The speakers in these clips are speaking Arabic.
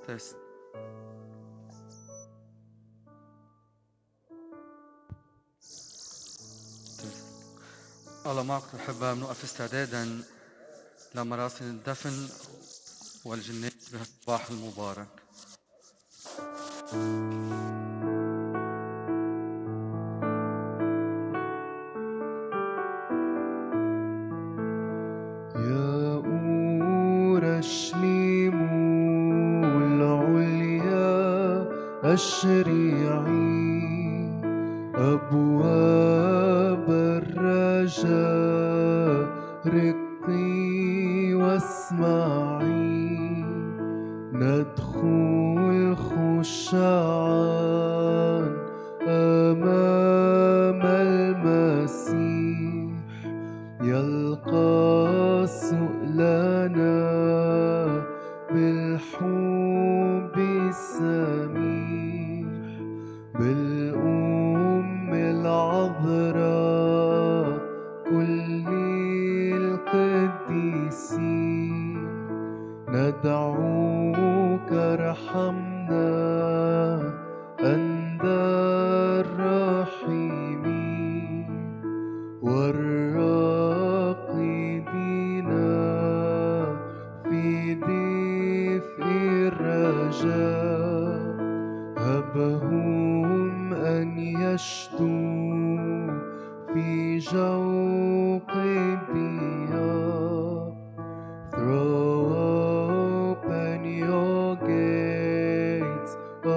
تست. الله معكم أحباء. بنوقف استعدادا لمراسم الدفن والجنات بهالصباح المبارك. يا أورشليم العليا أشرعي أبواب الرجاء رقي واسمعي ندخل خشعا أمام المسيح يلقى سؤلنا بالحب السميح بالأم العذراء كل القديسين ندعوك ارحمنا أنت الراحمين والراقدين في دفء الرجاء هبهم أن يشدوا في جوق الضياء. Throw open your gates, O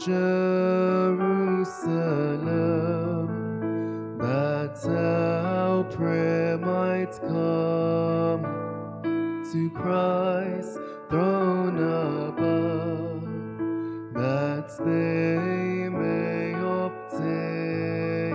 Jerusalem, that our prayer might come to Christ's throne above, that they may obtain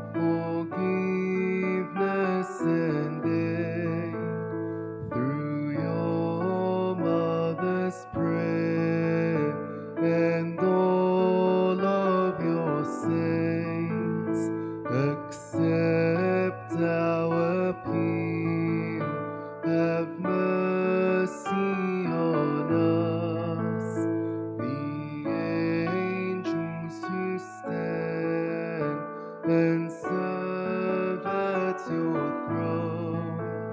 forgiveness and aid through your mother's prayer and all of your saints. Accept our appeal, have mercy on us. The angels who stand and serve at your throne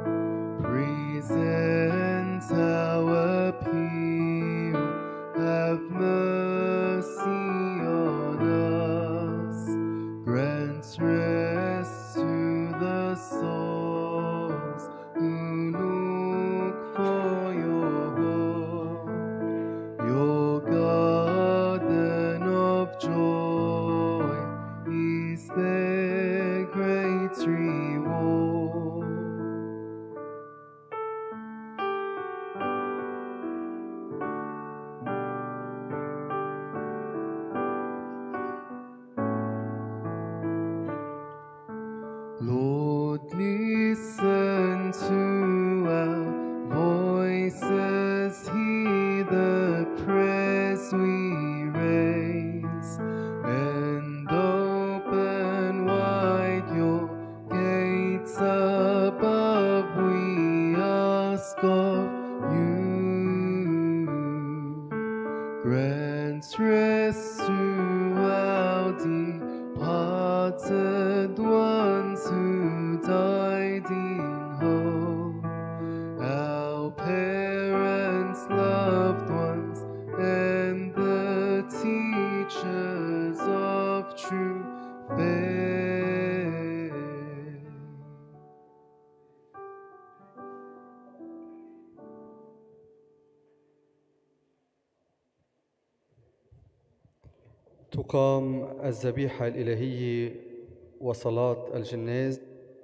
present our appeal, have mercy on us. Grant rest to the souls who look for your home, your garden of joy is their great reward. Lord, listen to our voices, hear the prayers we raise, and open wide your gates above, we ask of you. Grant rest to our departed ones who died in hope, our parents, loved ones, and the teachers of true faith. تقام الذبيحة الإلهية وصلاة الجناز.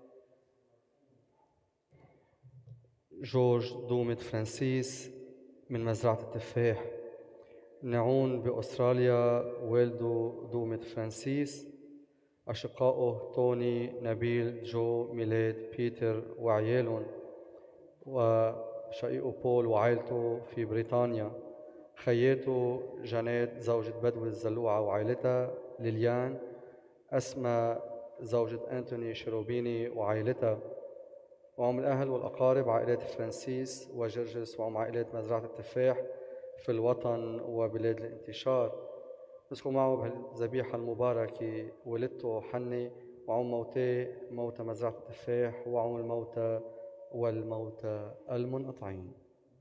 جورج دوميت فرانسيس من مزرعة التفاح. نعون بأستراليا والده دوميت فرانسيس، أشقائه توني، نبيل، جو، ميلاد، بيتر وعيالهم، وشقيقه بول وعائلته في بريطانيا، خياته جانيت زوجة بدوي الزلوعة وعائلتها، ليليان، أسماء زوجة أنتوني شيروبيني وعائلتها، وعم الأهل والأقارب عائلات فرانسيس وجرجس، وعم عائلات مزرعة التفاح في الوطن وبلاد الانتشار. مسكوا معه بهالذبيحة المباركة ولدته حني وعم موتاه موت مزرعة التفاح وعم الموتى والموتى المنقطعين.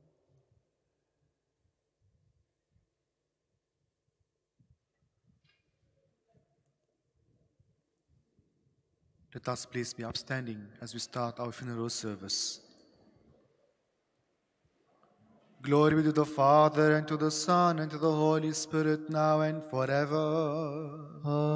Let us please be upstanding as we start our funeral service. Glory be to the Father, and to the Son, and to the Holy Spirit, now and forever.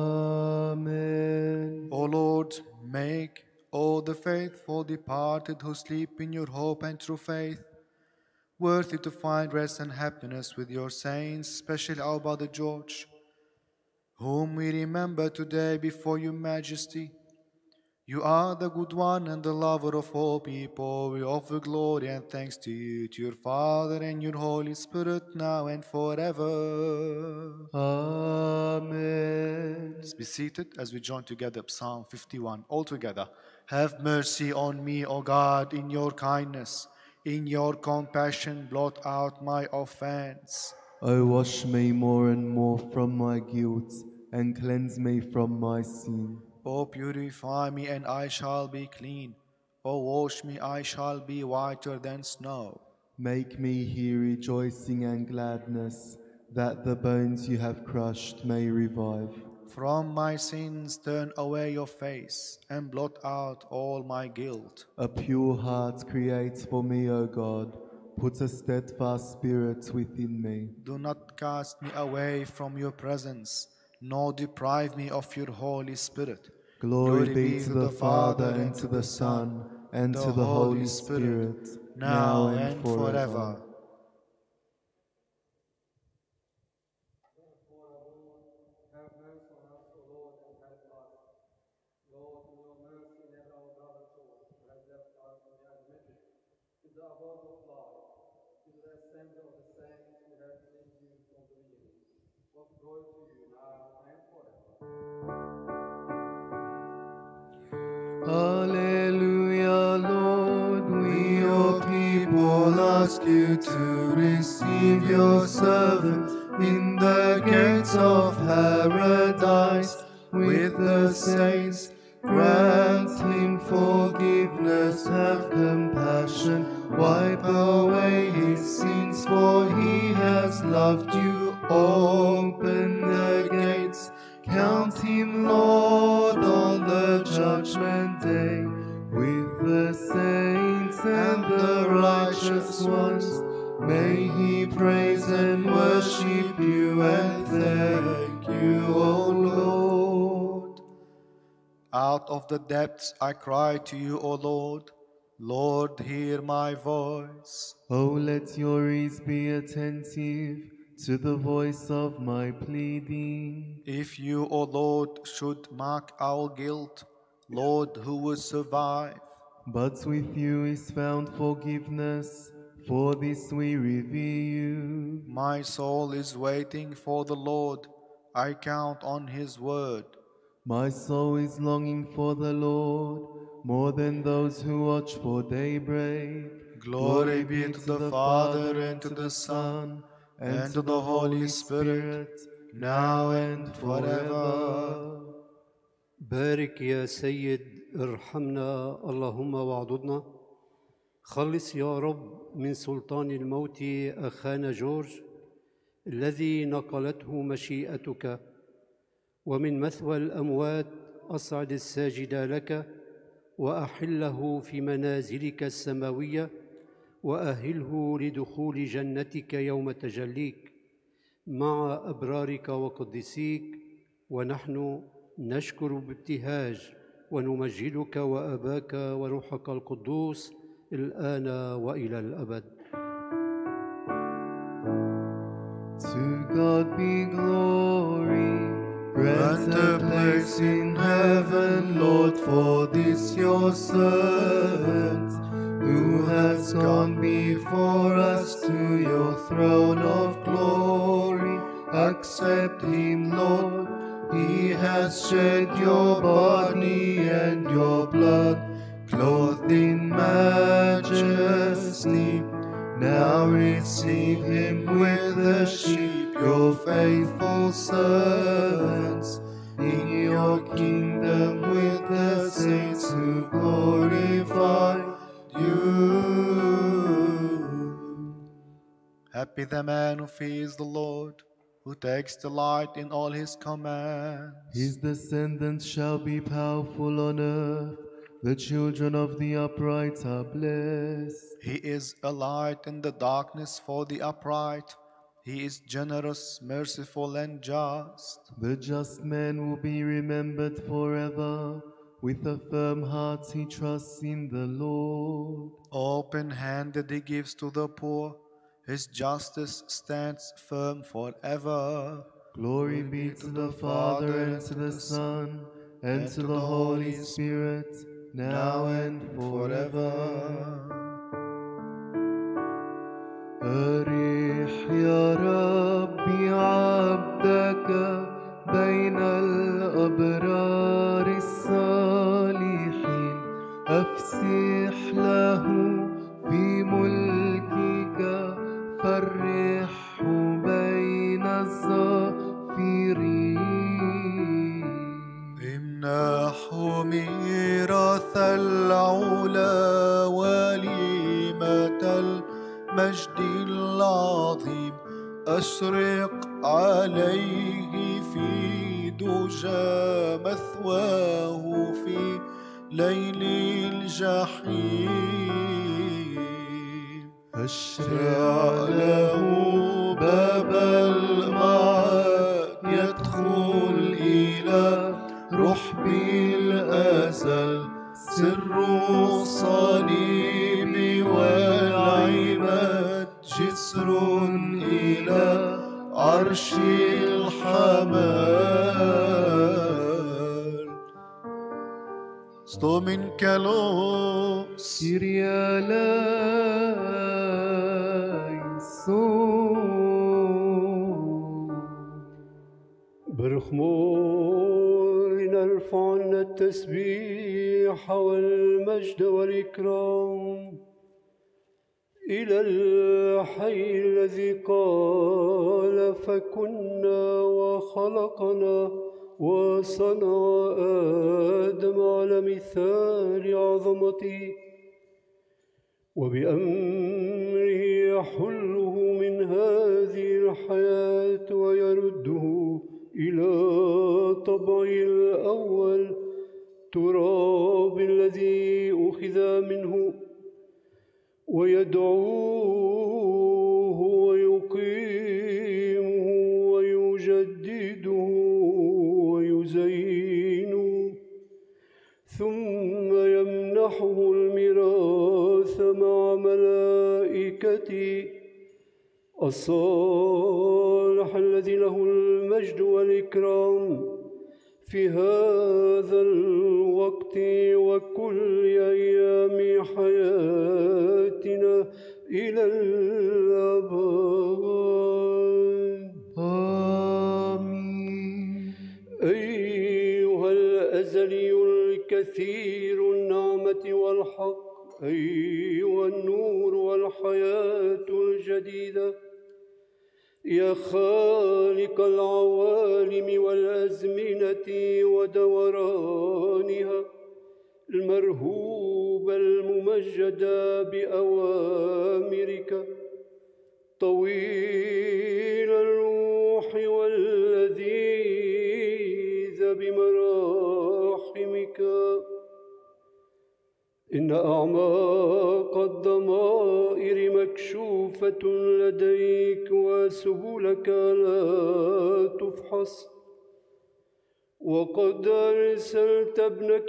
Amen. O Lord, make all the faithful departed who sleep in your hope and true faith worthy to find rest and happiness with your saints, especially our brother George, whom we remember today before your majesty. You are the good one and the lover of all people. We offer glory and thanks to you, to your Father and your Holy Spirit, now and forever. Amen. Let's be seated as we join together Psalm 51. All together. Have mercy on me, O God, in your kindness. In your compassion, blot out my offense. O wash me more and more from my guilt, and cleanse me from my sin. O purify me, and I shall be clean. O wash me, I shall be whiter than snow. Make me hear rejoicing and gladness, that the bones you have crushed may revive. From my sins turn away your face, and blot out all my guilt. A pure heart create for me, O God. Put a steadfast spirit within me. Do not cast me away from your presence, nor deprive me of your Holy Spirit. Glory be to the Father, and to the Son, and to the Holy Spirit, now and forever. Hallelujah, Lord, we your people ask you to receive your servant in the gates of paradise with the saints. Grant him forgiveness, have compassion, wipe away his sins, for he has loved you. Open the gates, count him, Lord, on the judgment day, with the saints and the righteous ones. May he praise and worship you and thank you, O Lord. Out of the depths I cry to you, O Lord. Lord, hear my voice. Oh, let your ears be attentive to the voice of my pleading. If you, O Lord, should mark our guilt, Lord, who will survive? But with you is found forgiveness, for this we revere you. My soul is waiting for the Lord. I count on his word. My soul is longing for the Lord, more than those who watch for daybreak. Glory be to the Father, and to the Son, and to the Holy Spirit, now and forever. بارك يا سيد، ارحمنا اللهم واعضدنا. خلص يا رب من سلطان الموت أخانا جورج الذي نقلته مشيئتك، ومن مثوى الأموات أصعد الساجد لك، وأحله في منازلك السماوية، وأهله لدخول جنتك يوم تجليك مع أبرارك وقدسيك. ونحن نشكر بابتهاج ونمجدك وأباك وروحك القدوس الآن وإلى الأبد. To God be glory. Grant a place in heaven, Lord, for this your servant, who has gone before us to your throne of glory. Accept him, Lord. He has shed your body and your blood, clothed in majesty. Now receive him with the sheep, your faithful servants, in your kingdom with the saints who glorify you. Happy the man who fears the Lord, who takes delight in all his commands. His descendants shall be powerful on earth. The children of the upright are blessed. He is a light in the darkness for the upright. He is generous, merciful, and just. The just man will be remembered forever. With a firm heart he trusts in the Lord. Open-handed he gives to the poor. His justice stands firm forever. Glory be to the Father, and to the Son, and to the Holy Spirit, now and forever. أريح يا ربي عبدك بين الأبرار الصالحين، أفسح له في ملكك، فرحه بين الظافرين. امنحه ميراث العلا وليمة المجد العظيم، أشرق عليه في دجى مثواه في ليل الجحيم. أشرع له باب المعاد، يدخل إلى رحب الأزل، سر الصليب والعماد، جسر إلى عرش الحمال. sto min kalos Kyrie eleison. برخمور نرفع عنا التسبيح والمجد والإكرام إلى الحي الذي قال فكنا وخلقنا وصنع آدم على مثال عظمته، وبأمره يحله من هذه الحياة ويرده إلى طبعه الأول، تراب الذي أخذ منه، ويدعوه ويقيمه ويجدده ويزينه، ثم يمنحه الميراث مع ملائكته الصالح الذي له المجد والإكرام في هذا الوقت وكل أيام حياتنا إلى الأبد. آمين. أيها الأزلي الكثير النعمة والحق، أيها النور والحياة الجديدة، يا خالق العوالم والأزمنة ودورانها، المرهوب الممجد بأوامرك، طويل الروح واللذيذ بمراحمك، إن أعماق الضمائر مكشوفة لديك، وسبلك لا تفحص، وقد أرسلت ابنك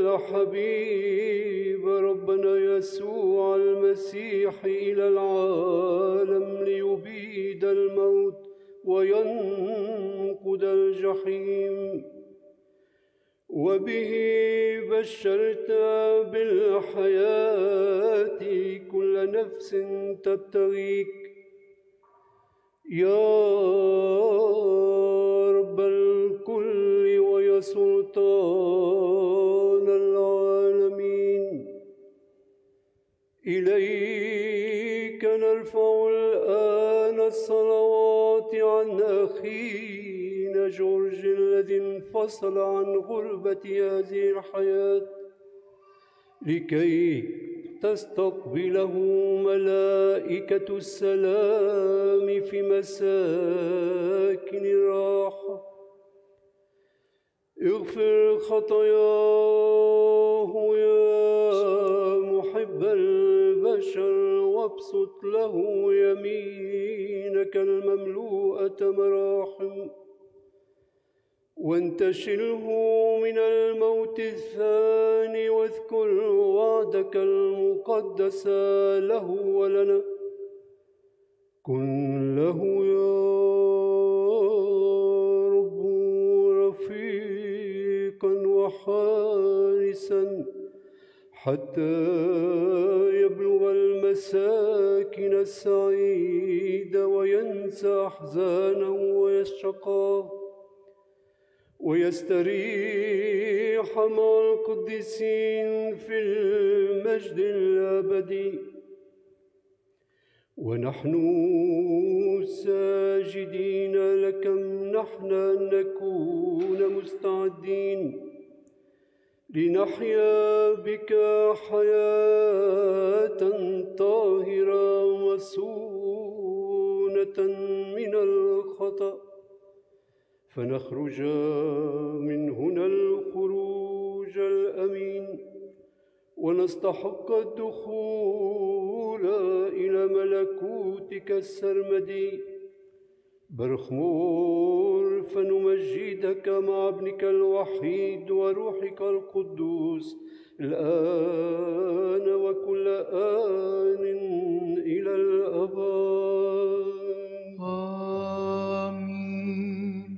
الحبيب ربنا يسوع المسيح إلى العالم ليبيد الموت وينقذ الجحيم، وبه بشرت بالحياة كل نفس تبتغيك، يا رب الكل ويا سلطان العالمين. إليك نرفع الآن الصلوات الصلاة عن أخينا جورج الذي انفصل عن غربة هذه الحياة لكي تستقبله ملائكة السلام في مساكن الراحة. اغفر خطاياه يا محب البشر، وابسط له يمينك المملوءة مراحم، وانتشله من الموت الثاني، واذكر وعدك المقدس له ولنا. كن له يا رب رفيقا وحارسا حتى يبلغ المساكن السعيدة وينسى أحزانه ويشقاه، ويستريح مع القديسين في المجد الأبدي. ونحن ساجدين لك نحن أن نكون مستعدين لنحيا بك حياة طاهرة مسونة من الخطأ، فنخرج من هنا الخروج الأمين، ونستحق الدخول إلى ملكوتك السرمدي. برخمور فنمجدك مع ابنك الوحيد وروحك القدوس الآن وكل آن إلى الأبد. Amen.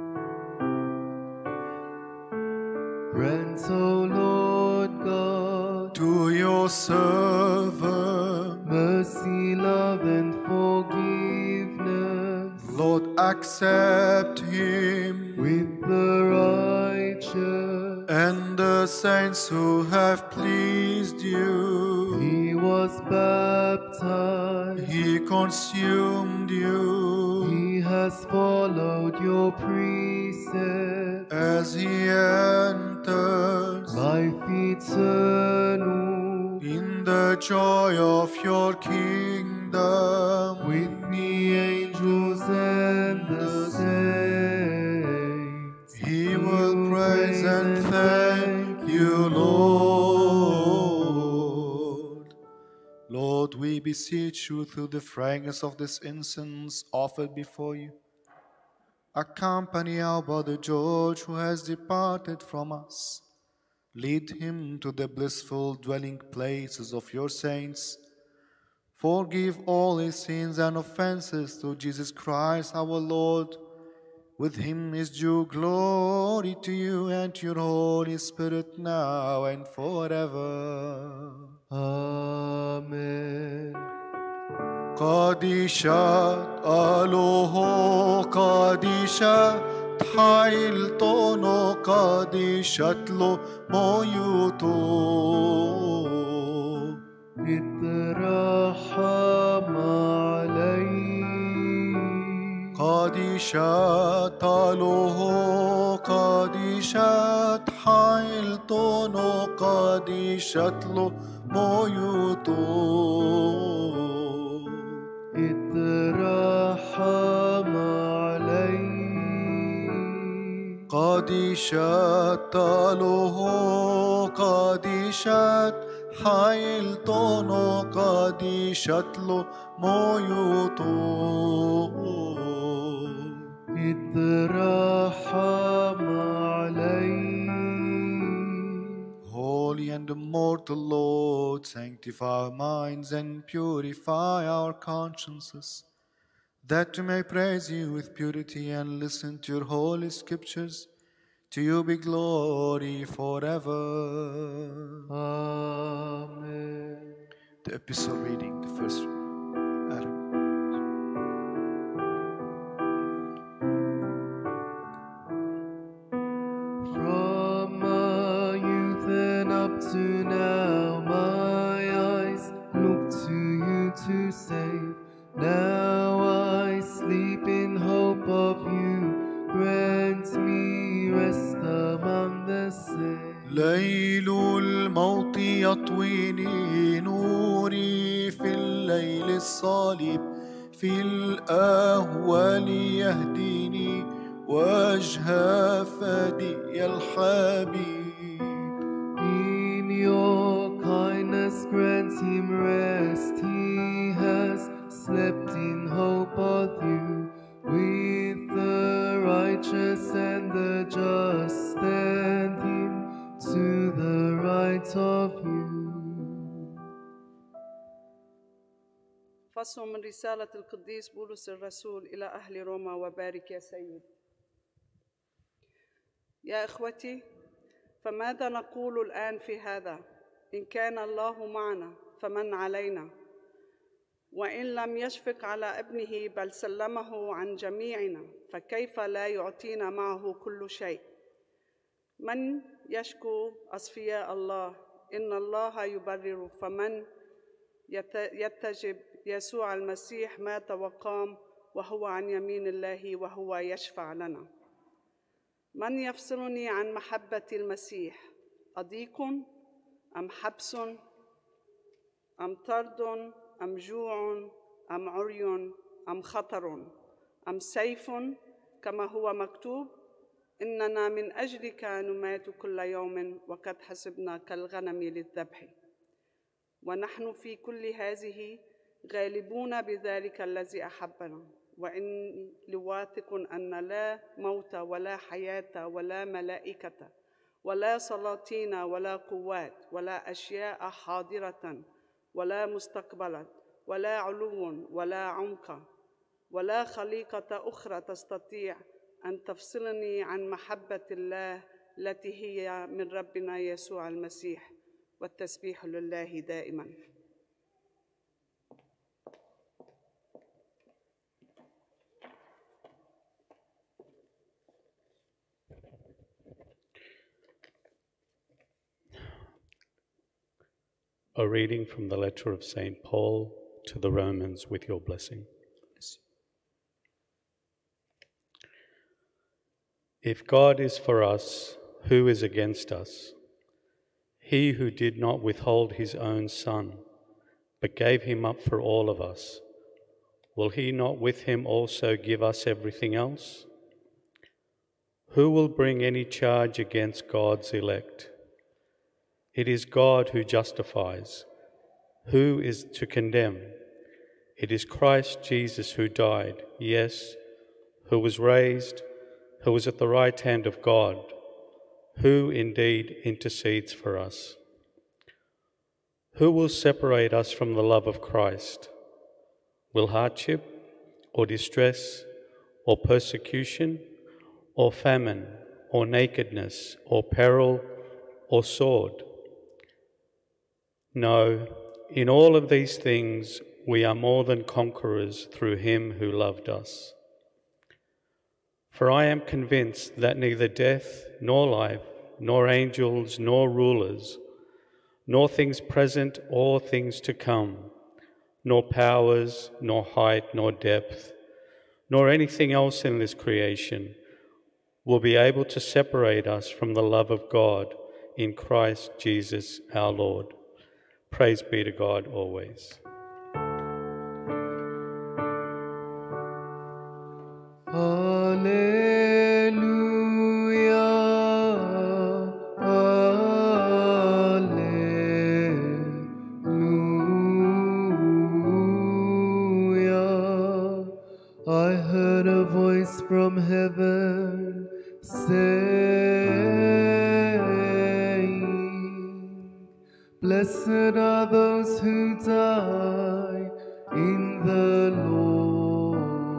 Grant, O Lord God, To your servant, mercy, love, and forgiveness Lord, accept him with the righteous. and the saints who have pleased you. He was baptized. He consumed you He has followed your precepts. as he enters Life eternal in the joy of your kingdom with the angels and the saints. He will praise and thank you, Lord. Lord, we beseech you through the fragrance of this incense offered before you. Accompany our brother George, who has departed from us. Lead him to the blissful dwelling places of your saints. Forgive all his sins and offenses through Jesus Christ our Lord. With him is due glory to you and to your Holy Spirit now and forever. Amen. قادشات ألوهو قادشات حيل طونو قادشات لو مويوتو اترحم علي قادشات ألوهو قادشات حيل طونو قادشات لو مويوتو اترحم علي قادشات له قادشات حيل طونو قادشات له مويوتو اترحم علي. Holy and immortal Lord, sanctify our minds and purify our consciences, that we may praise you with purity and listen to your holy scriptures. To you be glory forever. Amen. The epistle reading, the first Adam. From my youth and up to now, my eyes look to you to save. Now I sleep in يطويني نوري في الليل الصالب في الأهوال يهديني وجه فدي الحبيب. In your kindness grant him rest. He has slept in hope of you. With the righteous and the just stand him to the right of you. فصل من رسالة القديس بولس الرسول إلى أهل روما. وبارك يا سيد. يا إخوتي، فماذا نقول الآن في هذا؟ إن كان الله معنا فمن علينا؟ وإن لم يشفق على ابنه بل سلمه عن جميعنا فكيف لا يعطينا معه كل شيء؟ من يشكو أصفياء الله؟ إن الله يبرر. فمن يتجب يسوع المسيح مات وقام وهو عن يمين الله وهو يشفع لنا. من يفصلني عن محبة المسيح؟ أضيق أم حبس أم طرد أم جوع أم عري أم خطر أم سيف كما هو مكتوب؟ إننا من أجلك نمات كل يوم وقد حسبنا كالغنم للذبح. ونحن في كل هذه غالبون بذلك الذي أحبنا. وإني لواثق أن لا موت ولا حياة ولا ملائكة ولا سلاطين ولا قوات ولا أشياء حاضرة ولا مستقبلة ولا علو ولا عمق ولا خليقة أخرى تستطيع أن تفصلني عن محبة الله التي هي من ربنا يسوع المسيح. والتسبيح لله دائما. A reading from the letter of St. Paul to the Romans with your blessing. If God is for us, who is against us? He who did not withhold his own Son, but gave him up for all of us, will he not with him also give us everything else? Who will bring any charge against God's elect? It is God who justifies. Who is to condemn? It is Christ Jesus who died, yes, who was raised, who is at the right hand of God, who indeed intercedes for us. Who will separate us from the love of Christ? Will hardship, or distress, or persecution, or famine, or nakedness, or peril, or sword? No, in all of these things we are more than conquerors through him who loved us. For I am convinced that neither death, nor life, nor angels, nor rulers, nor things present or things to come, nor powers, nor height, nor depth, nor anything else in this creation will be able to separate us from the love of God in Christ Jesus our Lord. Praise be to God always. Alleluia, alleluia. I heard a voice from heaven saying, Blessed are those who die in the Lord.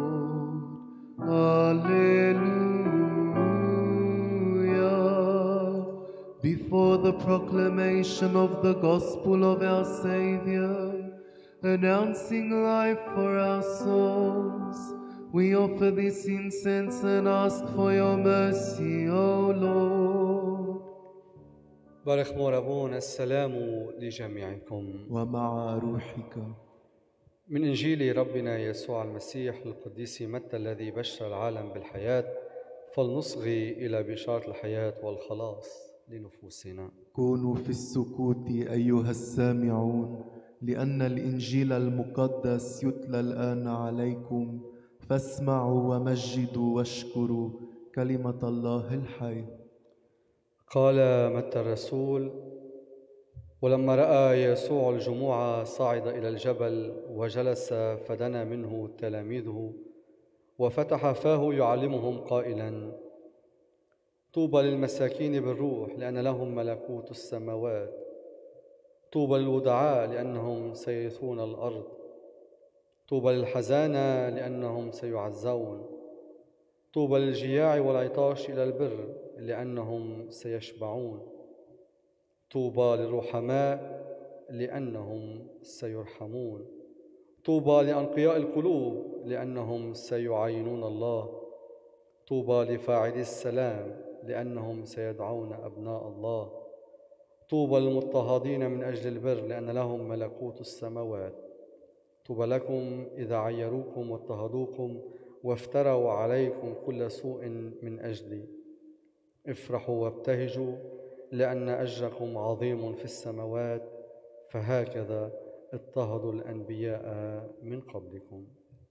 Alleluia. Before the proclamation of the gospel of our Savior, announcing life for our souls, we offer this incense and ask for your mercy, O Lord. بارك مورابون. السلام لجميعكم. ومع روحك. من إنجيل ربنا يسوع المسيح القديس متى الذي بشر العالم بالحياة، فلنصغي إلى بشارة الحياة والخلاص. لنفوسنا. كونوا في السكوت أيها السامعون، لأن الإنجيل المقدس يتلى الآن عليكم، فاسمعوا ومجدوا واشكروا كلمة الله الحي. قال متى الرسول: ولما رأى يسوع الجموع صعد إلى الجبل وجلس، فدنا منه تلاميذه وفتح فاه يعلمهم قائلا: طوبى للمساكين بالروح، لأن لهم ملكوت السماوات. طوبى للودعاء، لأنهم سيرثون الأرض. طوبى للحزانى، لأنهم سيعزون. طوبى للجياع والعطاش إلى البر، لأنهم سيشبعون. طوبى للرحماء، لأنهم سيرحمون. طوبى لأنقياء القلوب، لأنهم سيعاينون الله. طوبى لفاعلي السلام، لأنهم سيدعون أبناء الله. طوبى للمضطهدين من أجل البر، لأن لهم ملكوت السماوات. طوبى لكم إذا عيروكم واضطهدوكم وافتروا عليكم كل سوء من أجلي. افرحوا وابتهجوا، لأن أجركم عظيم في السماوات، فهكذا اضطهدوا الأنبياء من قبلكم.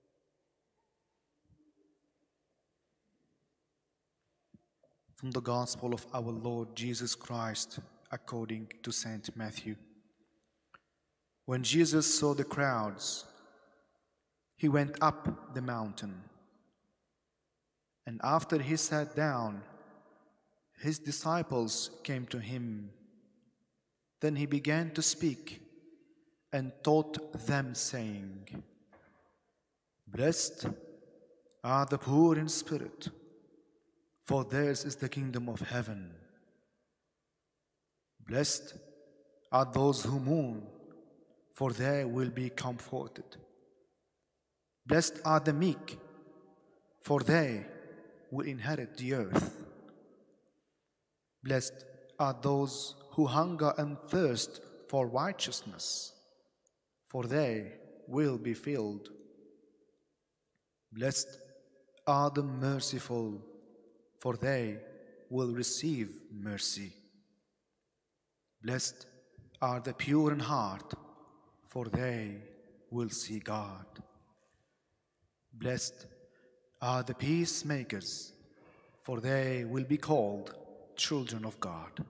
From the Gospel of our Lord Jesus Christ according to Saint Matthew. When Jesus saw the crowds, he went up the mountain, and after he sat down, his disciples came to him. Then he began to speak and taught them, saying, Blessed are the poor in spirit, for theirs is the kingdom of heaven. Blessed are those who mourn, for they will be comforted. Blessed are the meek, for they will inherit the earth. Blessed are those who hunger and thirst for righteousness, for they will be filled. Blessed are the merciful, for they will receive mercy. Blessed are the pure in heart, for they will see God. Blessed are the peacemakers, for they will be called children of God.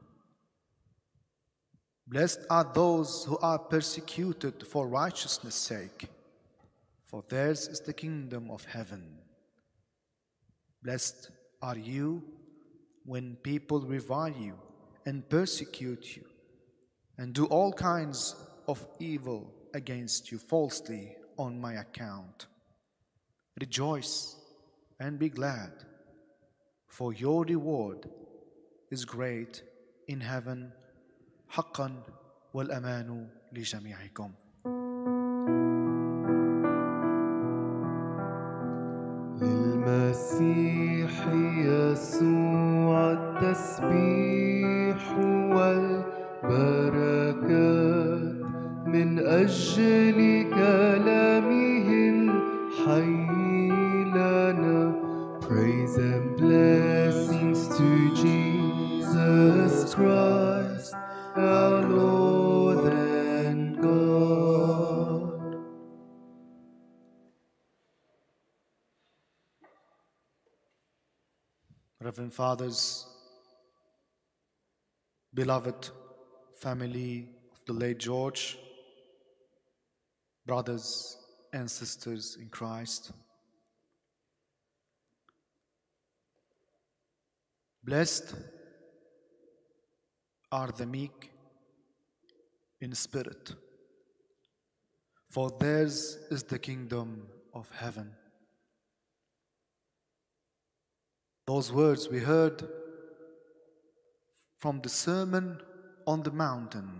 Blessed are those who are persecuted for righteousness' sake, for theirs is the kingdom of heaven. Blessed are you when people revile you and persecute you and do all kinds of evil against you falsely on my account. Rejoice and be glad, for your reward is great in heaven. حقا والأمان لجميعكم. للمسيح يسوع التسبيح والبركات من أجل كلامه الحي لنا. Praise and blessings to Jesus Christ, our Lord and God. Reverend Fathers, beloved family of the late George, brothers and sisters in Christ, blessed are the meek in spirit, for theirs is the kingdom of heaven. Those words we heard from the Sermon on the Mountain,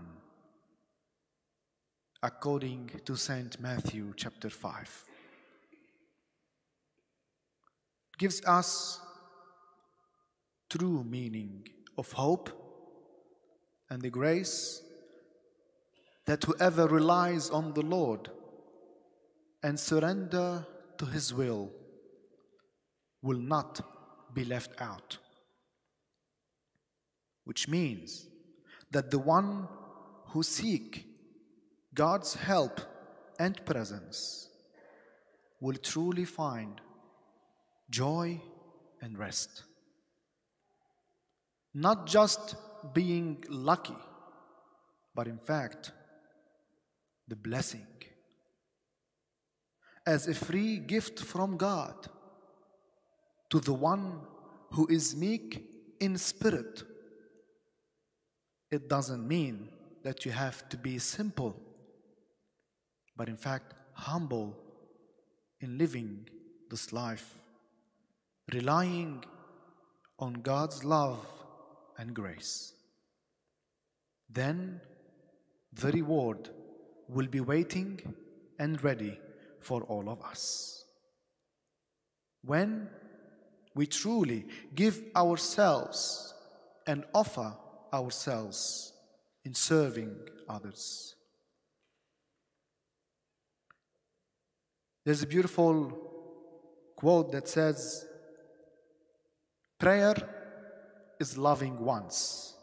according to Saint Matthew chapter 5. It gives us true meaning of hope and the grace that whoever relies on the Lord and surrender to His will not be left out. which means that the one who seek God's help and presence will truly find joy and rest. Not just being lucky, but in fact, the blessing. As a free gift from God to the one who is meek in spirit. It doesn't mean that you have to be simple, but in fact, humble in living this life, relying on God's love and grace. Then the reward will be waiting and ready for all of us. When we truly give ourselves and offer ourselves in serving others. There's a beautiful quote that says, prayer is loving once.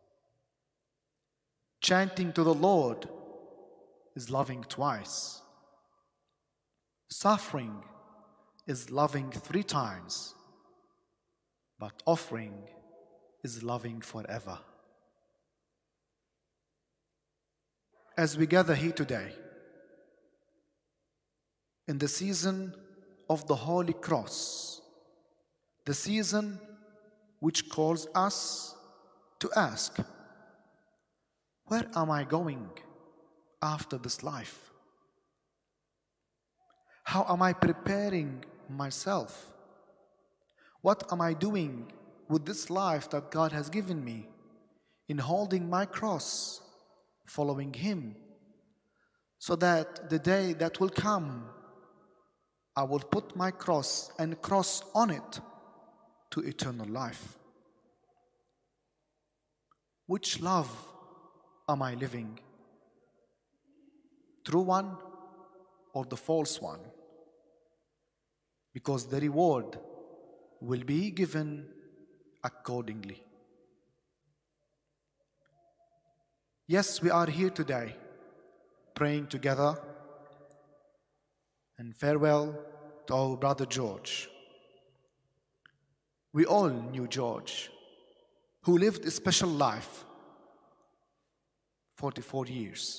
Chanting to the Lord is loving twice. Suffering is loving 3 times. But offering is loving forever. As we gather here today, in the season of the Holy Cross, the season which calls us to ask, where am I going after this life? How am I preparing myself? What am I doing with this life that God has given me in holding my cross, following Him, so that the day that will come, I will put my cross and cross on it to eternal life? Which love am I living? True one or the false one? Because the reward will be given accordingly. Yes, we are here today praying together and farewell to our brother George. We all knew George, who lived a special life, 44 years,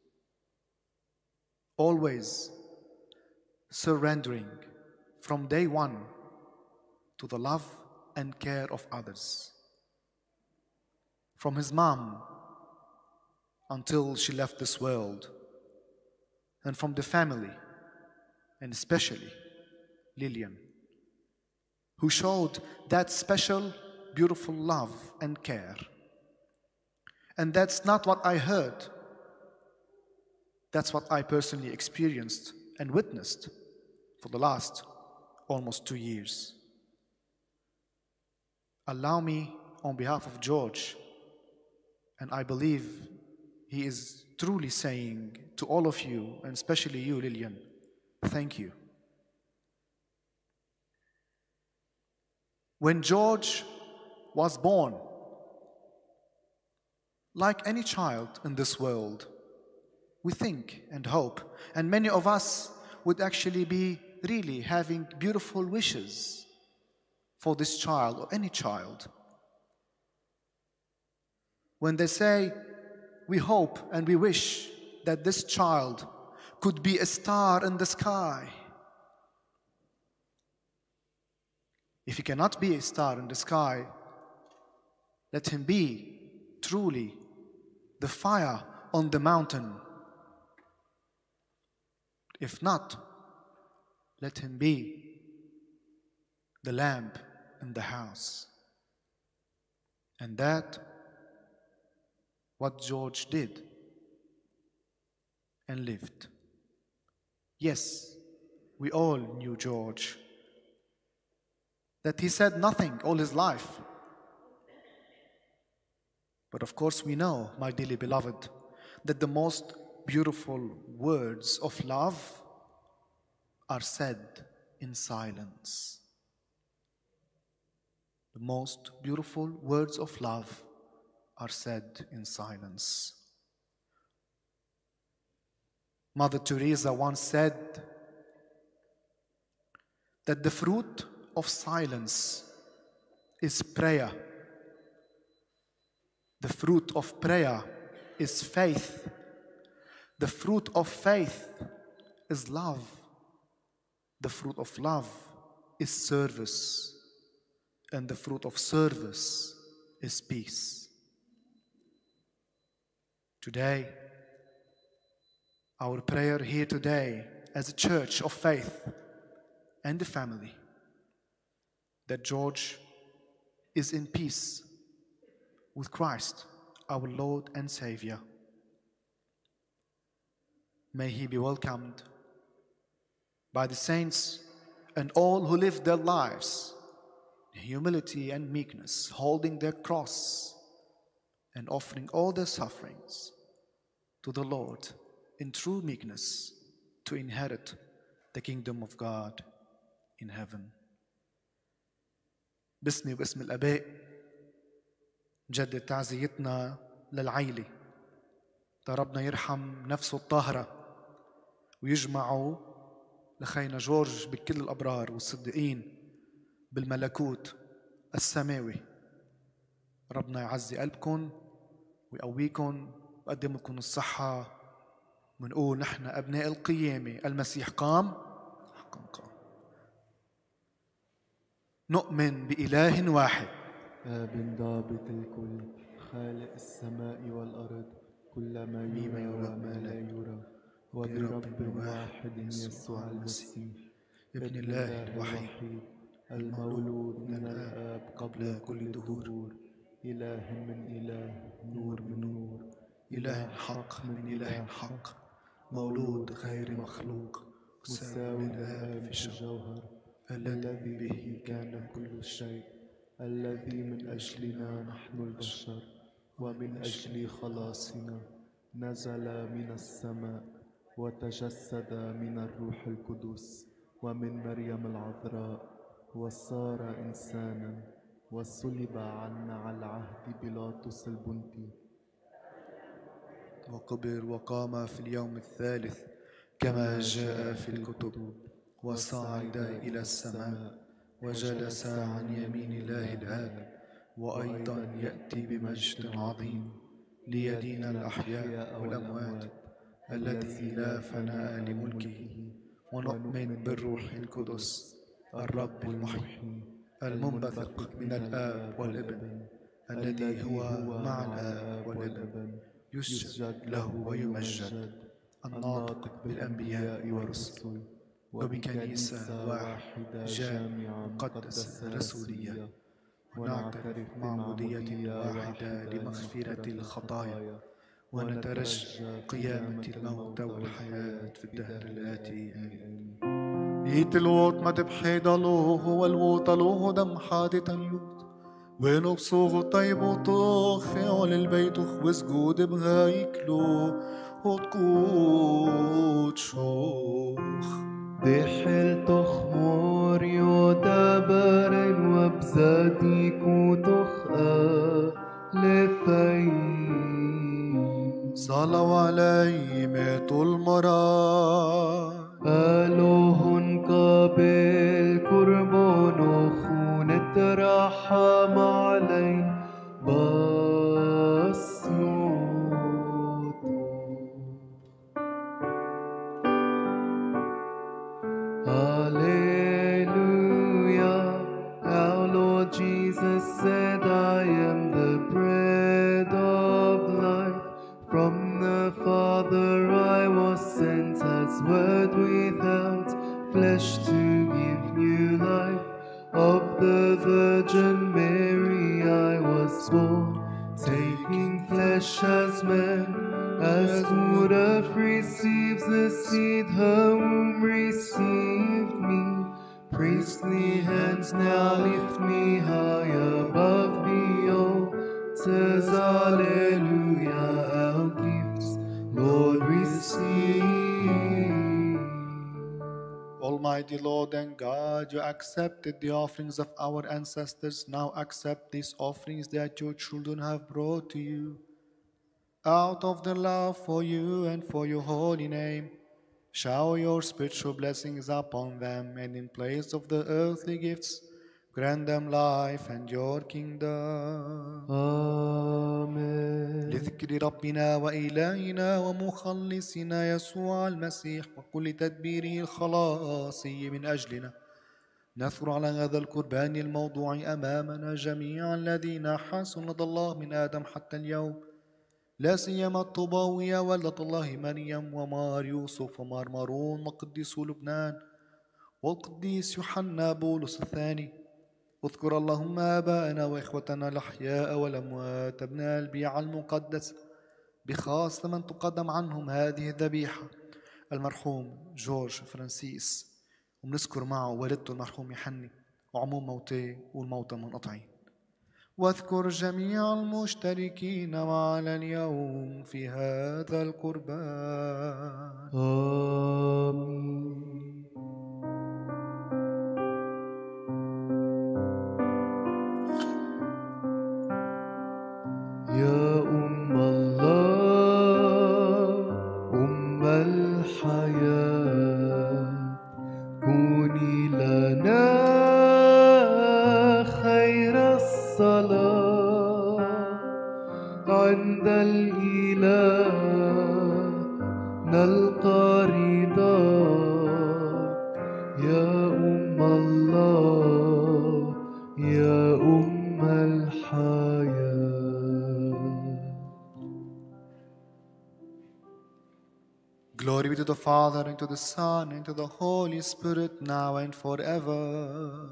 always surrendering from day one to the love and care of others. From his mom until she left this world, and from the family, and especially Lillian, who showed that special, beautiful love and care. And that's not what I heard. That's what I personally experienced and witnessed for the last almost 2 years. Allow me, on behalf of George, and I believe he is truly saying to all of you, and especially you, Lillian, thank you. When George was born, like any child in this world, we think and hope, and many of us would actually be really having beautiful wishes for this child or any child. When they say, we hope and we wish that this child could be a star in the sky. If he cannot be a star in the sky, let him be truly the fire on the mountain. If not, let him be the lamp in the house. And that, what George did and lived. Yes, we all knew George, that he said nothing all his life. But of course we know, my dearly beloved, that the most beautiful words of love are said in silence. The most beautiful words of love are said in silence. Mother Teresa once said that the fruit of silence is prayer. The fruit of prayer is faith. The fruit of faith is love. The fruit of love is service. And the fruit of service is peace. Today, our prayer here today as a church of faith and the family, that George is in peace with Christ, our Lord and Savior. May he be welcomed by the saints and all who live their lives in humility and meekness, holding their cross and offering all their sufferings to the Lord in true meekness to inherit the kingdom of God in heaven. باسمي وباسم الآباء نجدد تعزيتنا للعيلة. ربنا يرحم نفسه الطاهرة ويجمعوا لخينا جورج بكل الأبرار والصديقين بالملكوت السماوي. ربنا يعزي قلبكم ويقويكم ويقدم لكم الصحة. ونقول نحن أبناء القيامة، المسيح قام حقا قام. نؤمن بإله واحد آب ضابط الكل خالق السماء والأرض كل ما يرى وما لا يرى وبرب واحد يسوع المسيح ابن الله الوحيد المولود من الآب قبل كل الدهور إله من إله نور من نور إله حق من إله حق مولود غير مخلوق مساوي الآب في الجوهر الذي به كان كل شيء الذي من أجلنا نحن البشر ومن أجل خلاصنا نزل من السماء وتجسد من الروح القدس ومن مريم العذراء وصار إنسانا وصلب عنا على عهد بيلاطس البنطي وقبر وقام في اليوم الثالث كما جاء في الكتب وصعد إلى السماء وجلس عن يمين الله الآب وأيضا يأتي بمجد عظيم ليدين الأحياء والأموات الذي لا فناء لملكه. ونؤمن بالروح القدس الرب المحيي المنبثق من الآب والابن الذي هو مع الآب والابن يسجد له ويمجد الناطق بالأنبياء والرسل وبكنيسة واحدة جامعة مقدسة رسولية ونعترف معمودية واحدة لمغفرة الخطايا ونترجى قيامة الموتى والحياة في الدهر الآتي آمين. إيت الوط ما تبحي ضلوه والوط له دم حادث اليوت وينو بصوغ طيب وطوخ فيول البيت وسجود بغايكلو وتقود شوخ دحل تخمور يدبر وبزاديك وتخقى لثي صلوا علي مات المرار ألوهن قابل قربان أخون ترحم علي بسيوط Hallelujah. Our Lord Jesus said, I am the bread of life. From the Father I was sent as word without flesh to give new life. Of the Virgin Mary I was born, taking flesh as man. As Woodruff receives the seed, her womb received me. Priestly hands now lift me high above the altars. Alleluia, our gifts, Lord, receive. Almighty Lord and God, you accepted the offerings of our ancestors. Now accept these offerings that your children have brought to you. Out of their love for you and for your holy name, shower your spiritual blessings upon them, and in place of the earthly gifts, grant them life and your kingdom. آمين. لذكر ربنا وإلهنا ومخلصنا يسوع المسيح وكل تدبيره الخلاصي من أجلنا، نثر على هذا القربان الموضوع أمامنا جميعا الذين حسن لدى الله من آدم حتى اليوم، لا سيما الطوباوية ولدة الله مريم ومار يوسف ومار مارون وقديس لبنان والقديس يوحنا بولس الثاني. اذكر اللهم آباءنا وإخوتنا الأحياء والأموات أبناء البيعة المقدسة، بخاصة من تقدم عنهم هذه الذبيحة، المرحوم جورج فرانسيس، وبنذكر معه والدته المرحوم يحني وعموم موتيه والموتى المنقطعين. واذكر جميع المشتركين معنا اليوم في هذا القربان. آمين. يا أم الله أم الحياة، كوني لنا خير الصلاة عند الإله، نلقى رضا يا أم الله يا أم الحياة. Glory be to the Father, and to the Son, and to the Holy Spirit, now and forever.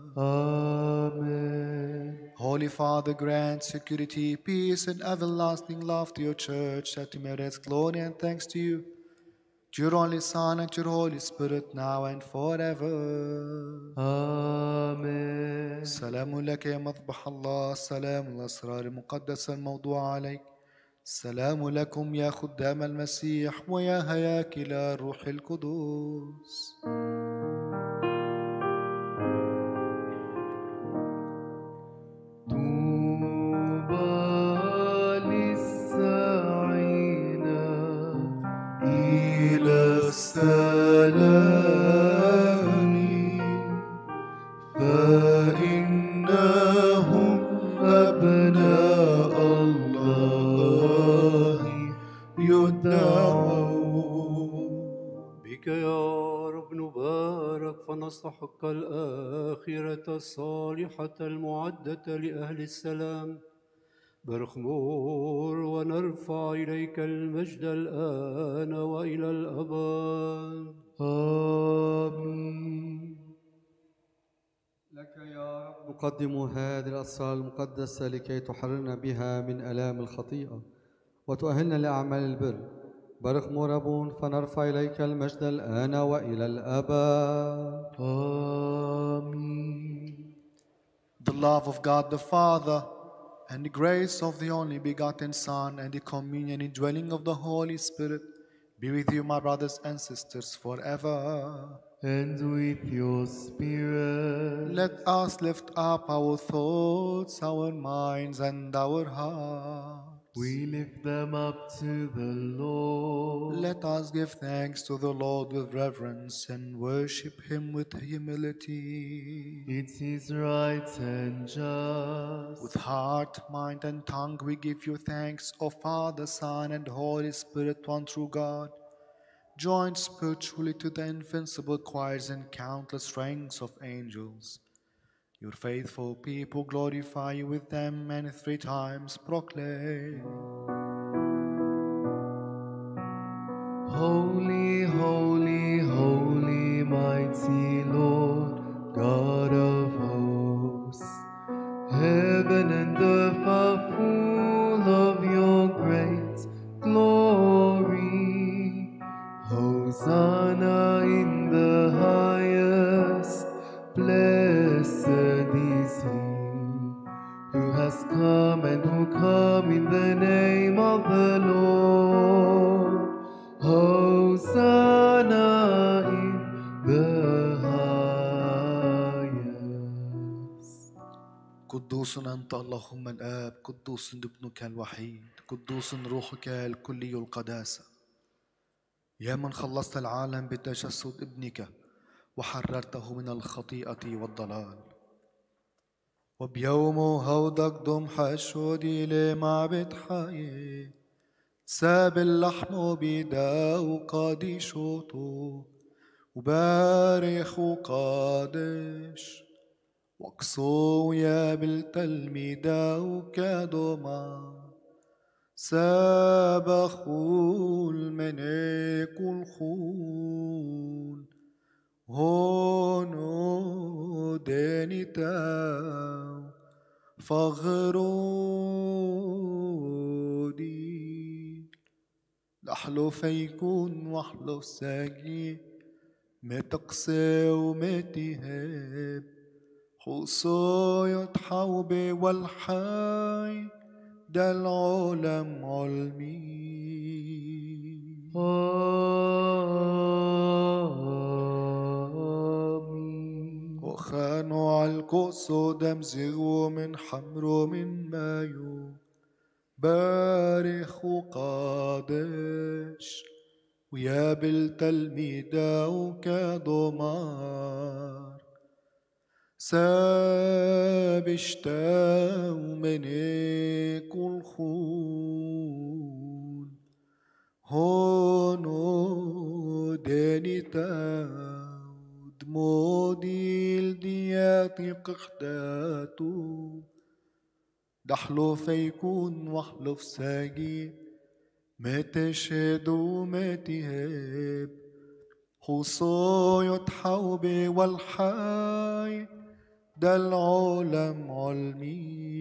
Amen. Holy Father, grant security, peace, and everlasting love to your church, that we may raise glory and thanks to you, to your only Son, and to your Holy Spirit, now and forever. آمين. سلام لك يا مذبح الله، سلام الأسرار المقدسة الموضوع عليك، سلام لكم يا خدام المسيح ويا هياكل الروح القدس. طوبى للساعين إلى السلام، فإنهم أبناء الله يدعون. بك يا رب نبارك فنستحق الآخرة الصالحة المعدة لأهل السلام برخمور، ونرفع إليك المجد الآن وإلى الأبد. آمين. لك يا رب نقدم هذه الأسرار المقدسة لكي تحررنا بها من آلام الخطيئة وتؤهلنا لأعمال البر. بارك مربون فنرفع إليك المجد الآن وإلى الأبد. آمين. The love of God the Father, and the grace of the only begotten Son, and the communion and dwelling of the Holy Spirit be with you, my brothers and sisters, forever. And with your spirit. Let us lift up our thoughts, our minds, and our hearts. We lift them up to the Lord. Let us give thanks to the Lord with reverence and worship Him with humility. It is right and just. With heart, mind, and tongue we give you thanks, O Father, Son, and Holy Spirit, one true God, joined spiritually to the invincible choirs and countless ranks of angels. Your faithful people glorify you with them, and 3 times proclaim: Holy, holy, holy, mighty Lord, God of hosts. Heaven and earth are full of your great glory. Hosanna in the highest. Blessed is he who has come and who come in the name of the Lord. Hosanna in the highest. قدوس أنت اللهم الآب، قدوس ابنك الوحيد، قدوس روحك الكلي القداسة، يا من خلصت العالم بتجسد ابنك وحررته من الخطيئة والضلال. وبيوم هودك دم حشودي لمعبد حي ساب اللحم بيدا وقادي شوطو وبارخ وقادش وقصو يا بالتلميدا وكادوما سابخو المنك والخون هونو داني تاو فغرودي لحلو فيكون وحلو ساقي متقسي ومتهاب خصو يتحوبي والحي ده العالم علمي. وخانوا عالكؤس دمزغوا من حمرو من مايو بارخ وقادش ويا بالتلميدا وكضمار سابشتا ومنك والخون هونو دانيتا دمودي الدياتي قحداتو دحلو فيكون وحلو فساقي ما تشهد وما تهاب حصو يتحوبي والحي ده العالم علمي.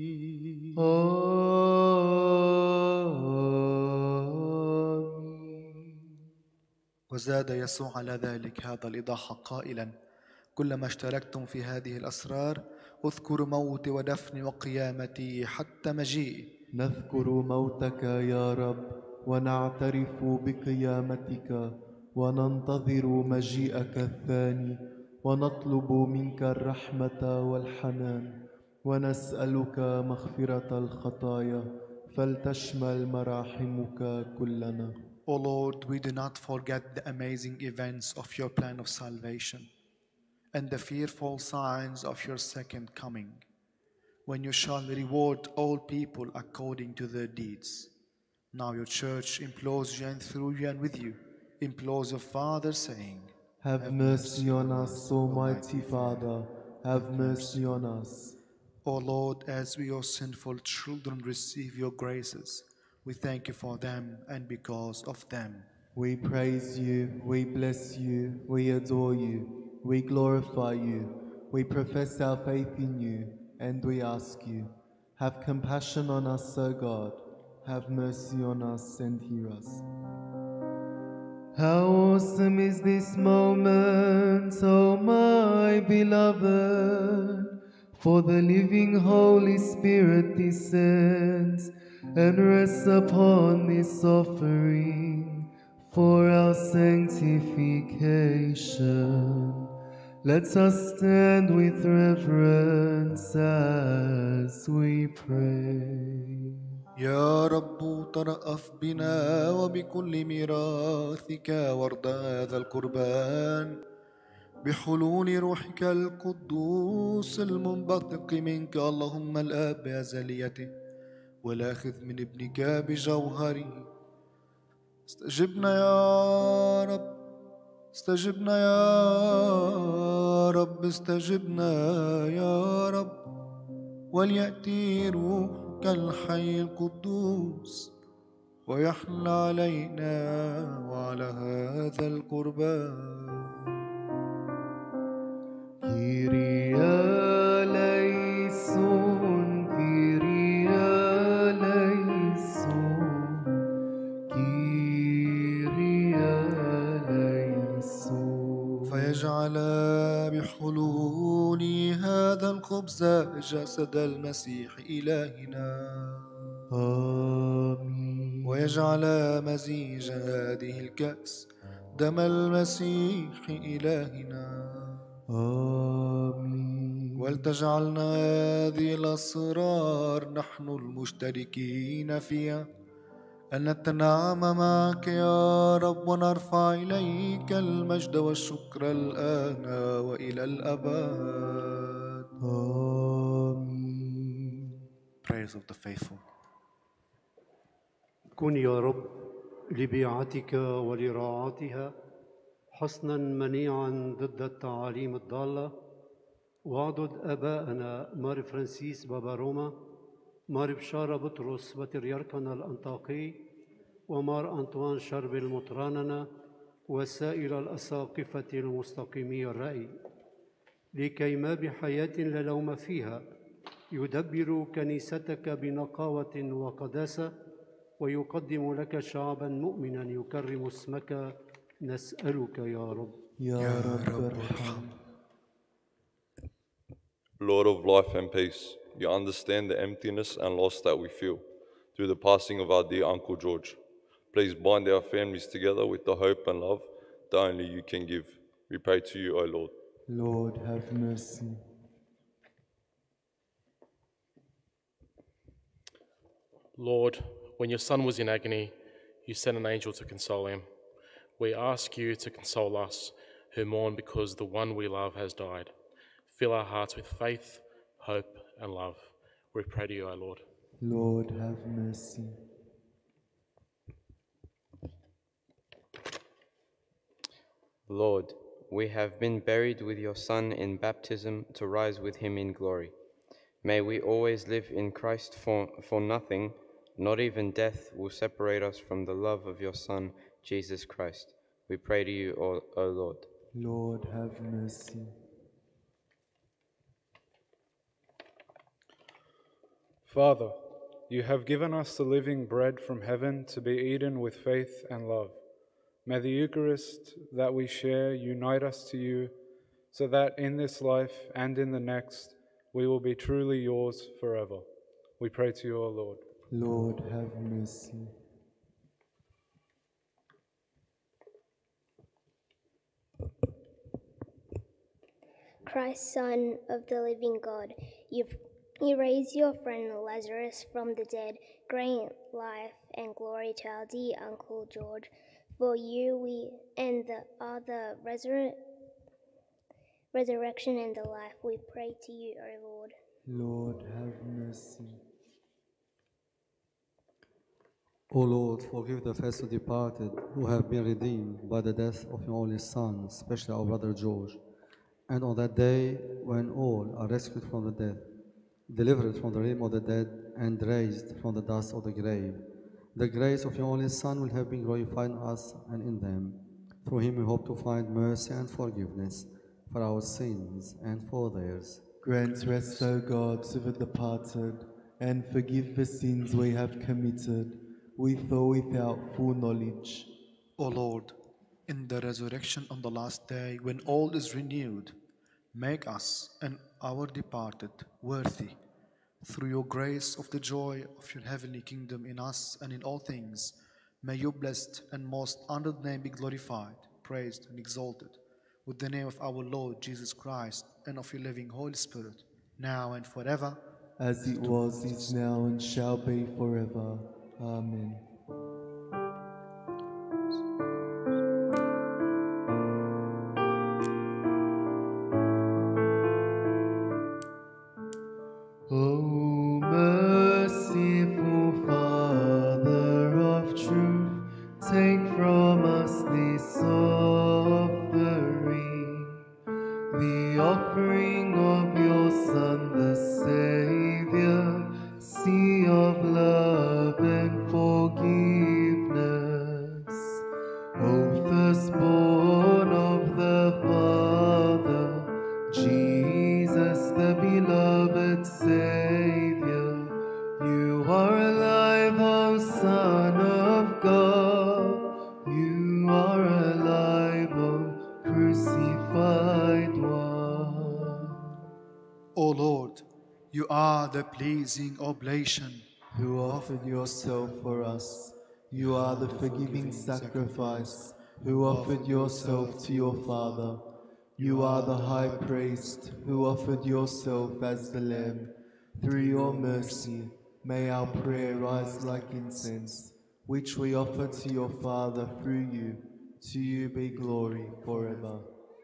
وزاد يسوع على ذلك هذا الإيضاح قائلا كلما اشتركتم في هذه الأسرار اذكروا موتي ودفني وقيامتي حتى مجيئي. نذكر موتك يا رب ونعترف بقيامتك وننتظر مجيئك الثاني ونطلب منك الرحمة والحنان ونسألك مغفرة الخطايا فلتشمل مراحمك كلنا. O Lord, we do not forget the amazing events of your plan of salvation and the fearful signs of your second coming, when you shall reward all people according to their deeds. Now your church implores you, and through you and with you implores your Father, saying, Have mercy on us, Almighty Father, have mercy on us. O Lord, as we, your sinful children, receive your graces, we thank you for them and because of them. We praise you, we bless you, we adore you, we glorify you, we profess our faith in you, and we ask you, have compassion on us, O God, have mercy on us and hear us. How awesome is this moment, O my beloved, for the living Holy Spirit descends and rests upon this offering for our sanctification. Let us stand with reverence as we pray. يا رب ترأف بنا وبكل ميراثك وارض هذا القربان بحلول روحك القدوس المنبثق منك اللهم الآب بأزليته والآخذ من ابنك بجوهره. استجبنا يا رب، استجبنا يا رب، استجبنا يا رب، وليأتي روحك الحي القدوس ويحل علينا وعلى هذا القربان. Kyrie eleison, Kyrie eleison, Kyrie eleison. فيجعل بحلول هذا الخبز جسد المسيح إلهنا، آمين. ويجعل مزيج هذه الكأس دم المسيح إلهنا، آمين. ولتجعلنا هذه الأسرار نحن المشتركين فيها أن نتنعم معك يا رب ونرفع إليك المجد والشكر الآن وإلى الأبد. آمين. Prayers of the faithful. كن يا رب لبيعتك ولراعتها حصنا منيعا ضد التعاليم الضالة، واعضد آباءنا مار فرانسيس بابا روما، مار بشارة بطرس بطريركنا الأنطاقي، ومار أنطوان شربل مطراننا، وسائر الأساقفة المستقيمي الرأي، لكي ما بحياة لا لوم فيها يدبر كنيستك بنقاوة وقداسة، ويقدم لك شعبا مؤمنا يكرم اسمك، نسألك يا رب. يا رب ارحم. Lord of life and peace, you understand the emptiness and loss that we feel through the passing of our dear Uncle George. Please bind our families together with the hope and love that only you can give. We pray to you, O Lord. Lord, have mercy. Lord, when your Son was in agony, you sent an angel to console him. We ask you to console us who mourn because the one we love has died. Fill our hearts with faith, hope, and love. We pray to you, O Lord. Lord, have mercy. Lord, we have been buried with your Son in baptism to rise with him in glory. May we always live in Christ, for nothing, not even death, will separate us from the love of your Son, Jesus Christ. We pray to you, O Lord. Lord, have mercy. Father, you have given us the living bread from heaven to be eaten with faith and love. May the Eucharist that we share unite us to you, so that in this life and in the next we will be truly yours forever. We pray to you, O Lord. Lord, have mercy. Christ, Son of the living God, you raised your friend Lazarus from the dead. Grant life and glory to our dear Uncle George. For you we and are the resurrection and the life. We pray to you, O Lord. Lord, have mercy. O Lord, forgive the faithful departed who have been redeemed by the death of your only Son, especially our brother George. And on that day when all are rescued from the death, delivered from the realm of the dead, and raised from the dust of the grave, the grace of your only Son will have been glorified in us and in them. Through him we hope to find mercy and forgiveness for our sins and for theirs. Grant rest, O God, to the departed, and forgive the sins we have committed, with or without full knowledge. O Lord, in the resurrection on the last day, when all is renewed, make us and our departed worthy, through your grace, of the joy of your heavenly kingdom in us and in all things. May your blessed and most honored name be glorified, praised, and exalted, with the name of our Lord Jesus Christ and of your living Holy Spirit, now and forever. As it was, is now, and shall be forever. Amen. O merciful Father of truth, take from us this offering, the offering of your Son, the Savior, sea of love and forgiveness. O firstborn of the Father, Jesus, the beloved Savior, you are alive, O Son of God. You are alive, O crucified one. O Lord, you are the pleasing oblation, who offered yourself for us. You are the forgiving sacrifice, who offered yourself to your Father. You are the high priest who offered yourself as the Lamb. Through your mercy, may our prayer rise like incense, which we offer to your Father through you. To you be glory forever.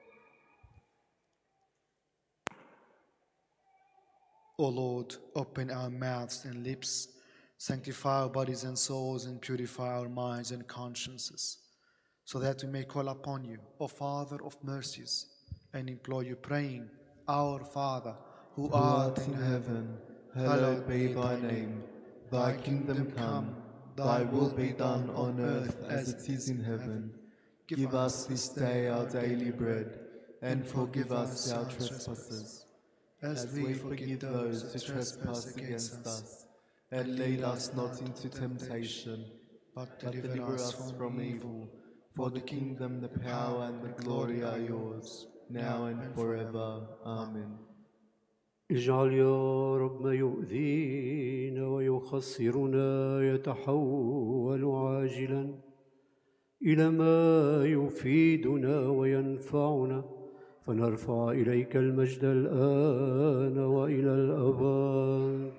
O Lord, open our mouths and lips, sanctify our bodies and souls, and purify our minds and consciences, so that we may call upon you, O Father of mercies, and implore you, praying, Our Father, who art in heaven, hallowed be thy name. Thy kingdom come, thy will be done on earth as it is in heaven. Give us this day our daily bread, and forgive us our trespasses, as we forgive those who trespass against us. And lead us not into temptation, but deliver us from evil. For the kingdom, the power, and the glory are yours, now and forever. Amen. اجعل يا رب ما يؤذينا ويخسرنا يتحول عاجلا إلى ما يفيدنا وينفعنا، فنرفع إليك المجد الآن وإلى الأبد.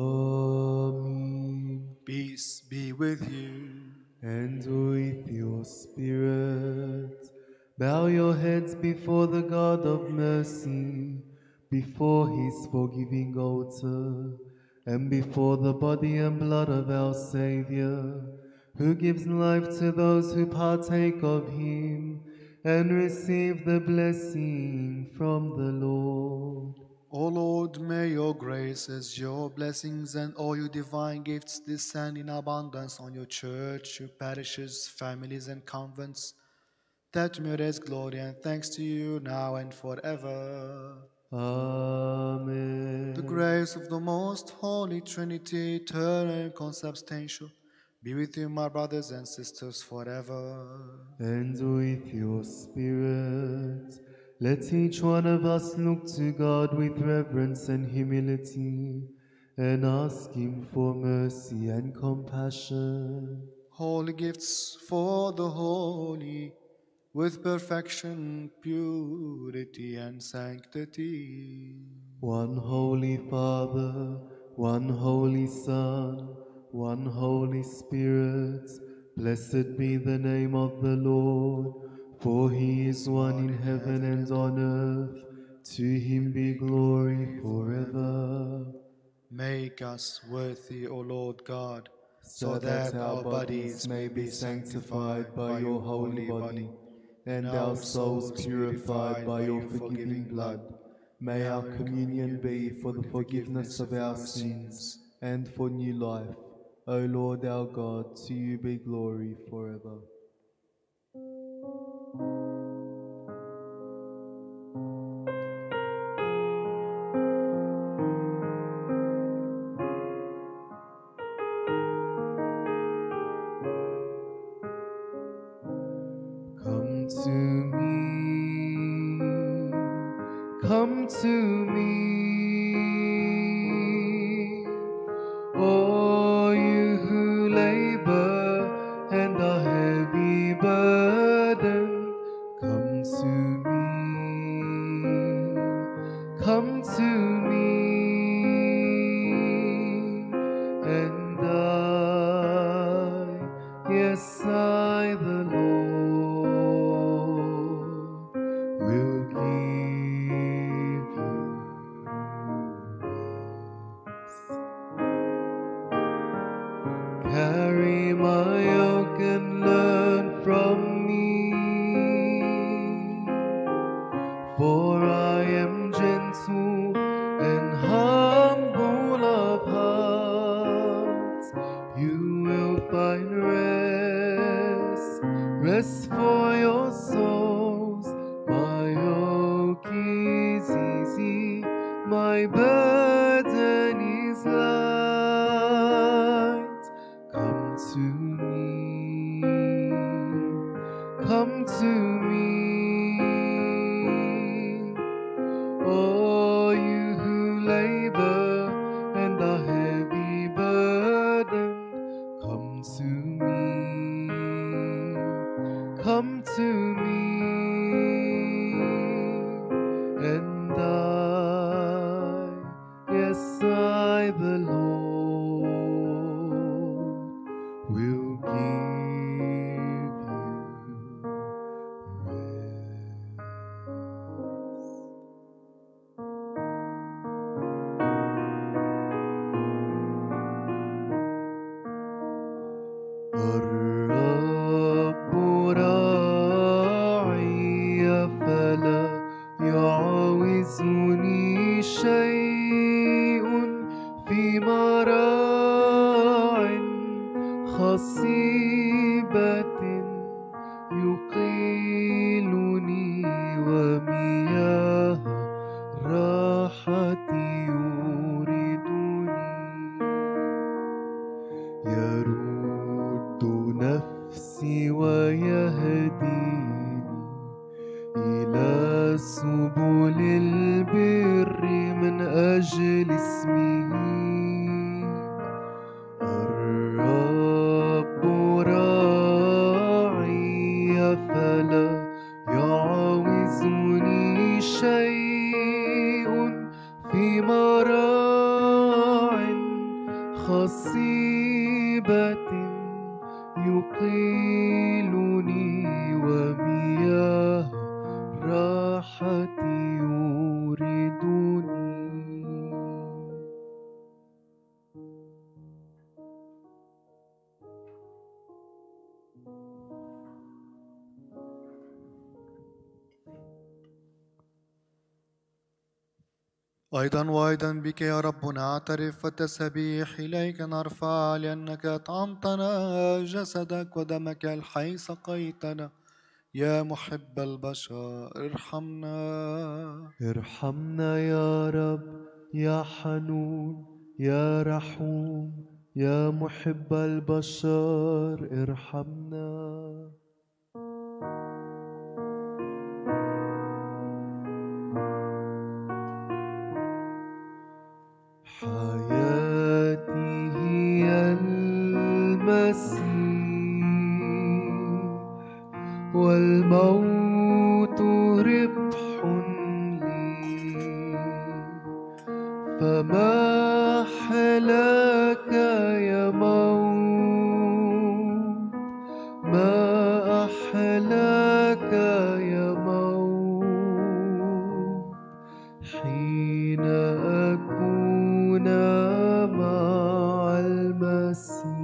Amen. Peace be with you. And with your spirit. Bow your heads before the God of mercy, before his forgiving altar, and before the body and blood of our Saviour, who gives life to those who partake of him, and receive the blessing from the Lord. O Lord, may your graces, your blessings, and all your divine gifts descend in abundance on your church, your parishes, families, and convents, that we may raise glory and thanks to you now and forever. Amen. The grace of the most holy Trinity, eternal and consubstantial, be with you, my brothers and sisters, forever. And with your spirit. Let each one of us look to God with reverence and humility, and ask him for mercy and compassion. Holy gifts for the holy, with perfection, purity, and sanctity. One holy Father, one holy Son, one Holy Spirit, blessed be the name of the Lord, for he is one in heaven and on earth. To him be glory forever. Make us worthy, O Lord God, so that our bodies may be sanctified by your holy body, and our souls purified by your forgiving blood. May our communion be for the forgiveness of our sins and for new life. O Lord our God, to you be glory forever. Come to me, come to me, all you who labor and are heavy burdened. Come to me, come to me, and I, yes I, the Lord, will give you rest. Carry my yoke and learn from me, for I am gentle and humble of heart. You will find rest for your souls. My yoke is easy, my burden is light. Come to me, come to me, all you who labor and are heavy burdened. Come to me, come to me, Yes, I, the Lord, will give you rest. الرب راعي فلا يعوزني شيء في مراع خصيبة يقيلني ومياه راحة يوردني يرد نفسي ويهديني إلى سبل البر من أجل اسمه الرب راعي فلا يعوزني شيء في مراع خصيبة يقيلني ومياه راحة يوردني. أيضا وأيضا بك يا رب نعترف والتسبيح إليك نرفع لأنك أطعمتنا جسدك ودمك الحي سقيتنا يا محب البشر ارحمنا. ارحمنا يا رب يا حنون يا رحوم يا محب البشر ارحمنا. حياتي هي المسيح والموت ربح لي فما أحلاك يا موت ما أحلاك يا موت حين أكون مع المسيح.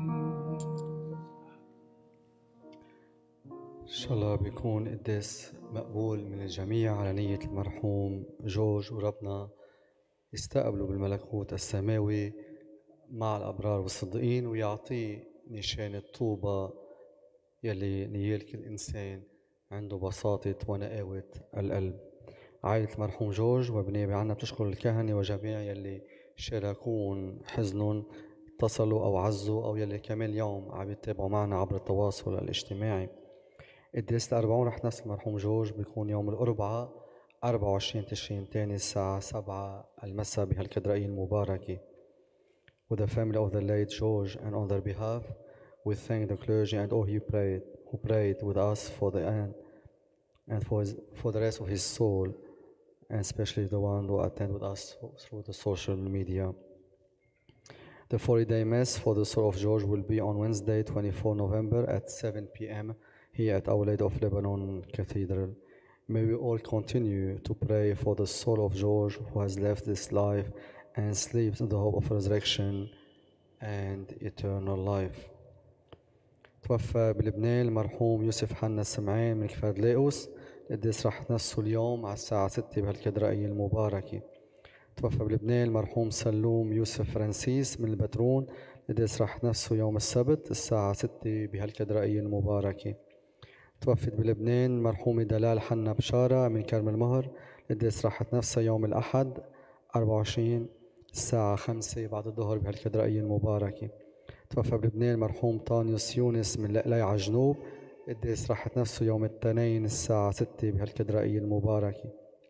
إن شاء الله بيكون قداس مقبول من الجميع على نية المرحوم جورج وربنا يستقبله بالملكوت السماوي مع الأبرار والصديقين ويعطيه نشان الطوبة يلي نيال كل إنسان عنده بساطة ونقاوة القلب. عائلة المرحوم جورج وبنيابة عنا بتشكر الكهنة وجميع يلي شاركون حزنهم اتصلوا أو عزوا أو يلي كمان اليوم عم يتابعوا معنا عبر التواصل الاجتماعي. قداس الأربعون رح نفس المرحوم جورج بيكون يوم الأربعاء 24 تشرين تاني الساعة 7 المساء بهالكاتدرائية المباركة. With the family of the late George and on their behalf, we thank the clergy and all who prayed with us for the end and for the rest of his soul, and especially the one who attend with us through the social media. The 40-day Mass for the soul of George will be on Wednesday, 24 November at 7 p.m. here at Our Lady of Lebanon Cathedral. May we all continue to pray for the soul of George who has left this life and sleeps in the hope of resurrection and eternal life. توفى بلبنان المرحوم يوسف حنا السمعان من كفر لاقوس. القداس رح تنسوا اليوم على الساعة 6 بهالكاتدرائية المباركة. توفى بلبنان المرحوم سلوم يوسف فرانسيس من البترون. القداس رح تنسوا يوم السبت الساعة 6 بهالكاتدرائية المباركة. توفت بلبنان المرحومة دلال حنا بشارة من كرم المهر. القداس رح تنفسها يوم الأحد 24 الساعة 5 بعد الظهر بهالكاتدرائية المباركة. توفى بلبنان المرحوم طانيوس يونس من لقليعة جنوب. القداس رح تنفسه يوم الاثنين الساعة 6 بهالكاتدرائية المباركة.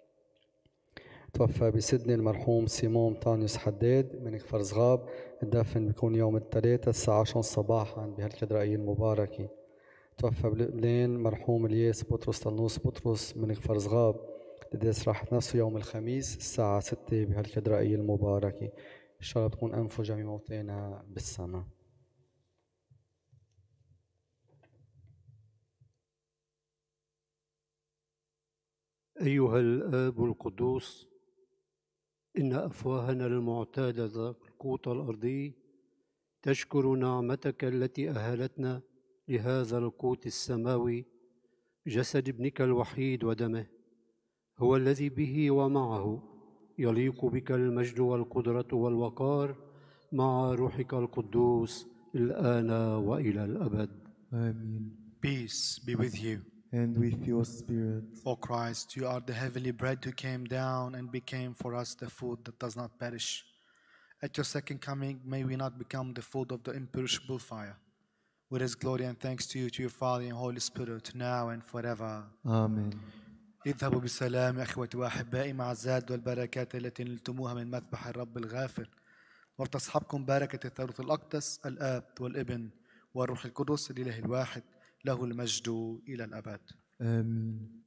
توفى بسدني المرحوم سيمون طانيوس حداد من كفر صغاب. الدفن بيكون يوم الثلاثاء الساعة 10 صباحا بهالكاتدرائية المباركة. توفى بلبنان مرحوم الياس بطرس طنوس بطرس من كفر صغاب. قديس راحة نفسه يوم الخميس الساعة 6 بهالكاتدرائية المباركة. إن شاء الله تكون أنفوا جميع موتانا بالسماء. أيها الآب القدوس، إن أفواهنا المعتادة القوت الأرضي تشكر نعمتك التي أهلتنا لهذا القوت السماوي، جسد ابنك الوحيد ودمه، هو الذي به ومعه يليق بك المجد والقدرة والوقار مع روحك القدوس الآن وإلى الأبد. Amen. Peace be with you. And with your spirit. O Christ, you are the heavenly bread who came down and became for us the food that does not perish. At your second coming, may we not become the food of the imperishable fire. With his glory and thanks to you, to your Father and Holy Spirit, now and forever. Amen. اذهبوا بسلام اخوتي واحبائي مع الزاد والبركات التي نلتموها من مذبح الرب الغافر، وتصحبكم بركه الثالوث الاقدس الاب والابن والروح القدس الاله الواحد، له المجد الى الابد. آمين.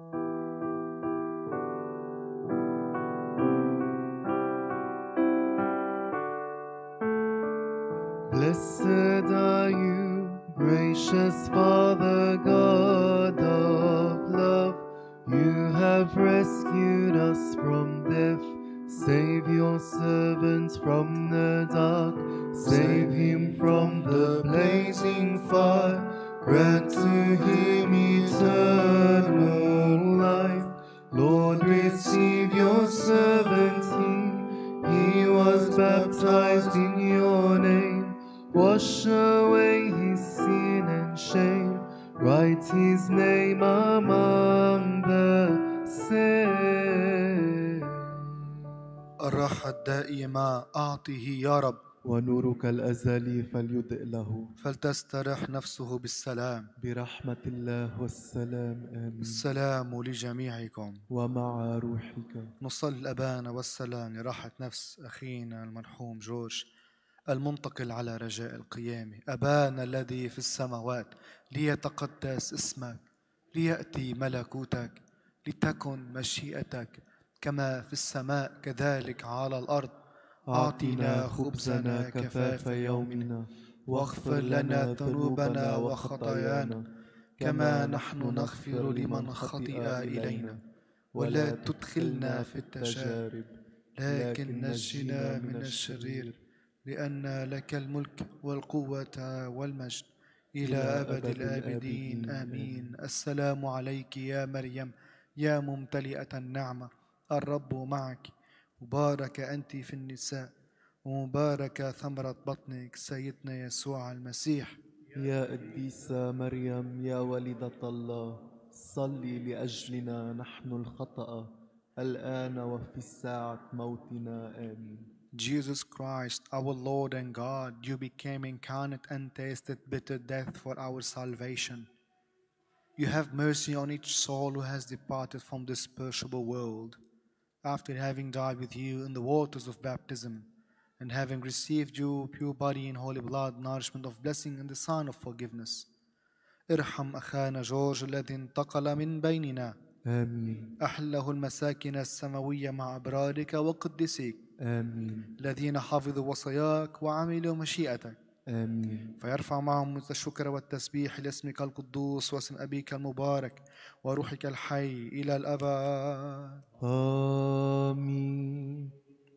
Blessed are you, gracious Father, God of love. You have rescued us from death. Save your servants from the dark. Save him from the blazing fire. Grant to him eternal life. Lord, receive your servant. He was baptized in your name. Wash away his sin and shame. Write his name among the saints. الراحة الدائمة أعطه يا رب، ونورك الأزلي فليضئ له، فلتسترح نفسه بالسلام. برحمة الله والسلام. آمين. السلام لجميعكم ومع روحك. نصلي الأبان والسلام لراحة نفس أخينا المرحوم جورج المنتقل على رجاء القيامة. أبانا الذي في السماوات، ليتقدس اسمك، ليأتي ملكوتك، لتكن مشيئتك كما في السماء كذلك على الأرض. أعطنا خبزنا كفاف يومنا، واغفر لنا ذنوبنا وخطايانا كما نحن نغفر لمن خطئ إلينا، ولا تدخلنا في التجارب لكن نجنا من الشرير، لأن لك الملك والقوة والمجد إلى أبد الآبدين. آمين. السلام عليك يا مريم يا ممتلئة النعمة، الرب معك، مبارك أنت في النساء، ومبارك ثمرة بطنك سيدنا يسوع المسيح. يا قديسة مريم يا والدة الله، صلي لأجلنا نحن الخطأ الآن وفي ساعة موتنا. آمين. Jesus Christ, our Lord and God, you became incarnate and tasted bitter death for our salvation. You have mercy on each soul who has departed from this perishable world, after having died with you in the waters of baptism, and having received your pure body and holy blood, nourishment of blessing and the sign of forgiveness. ارحم أخانا جورج الذي انتقل من بيننا. آمين. أحله المساكن السماوية مع أبرارك وقدسيك. آمين. الذين حفظوا وصاياك وعملوا مشيئتك. آمين. فيرفع معهم الشكر والتسبيح لاسمك القدوس واسم أبيك المبارك وروحك الحي إلى الأبد. آمين.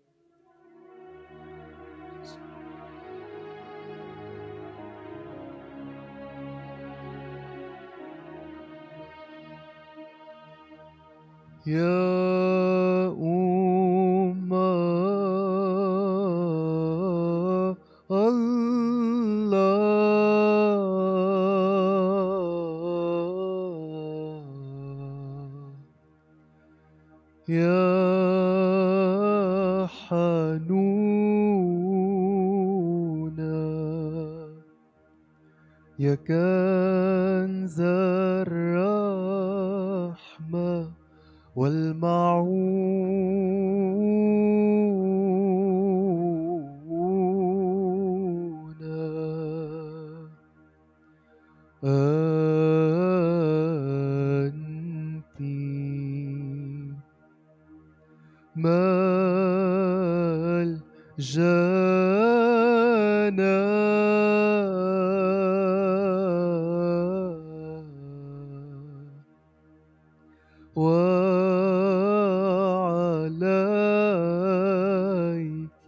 يا أمة الله، يا حنونة، يا كنز الرحمة والمعونة، أنتِ جانا وعليك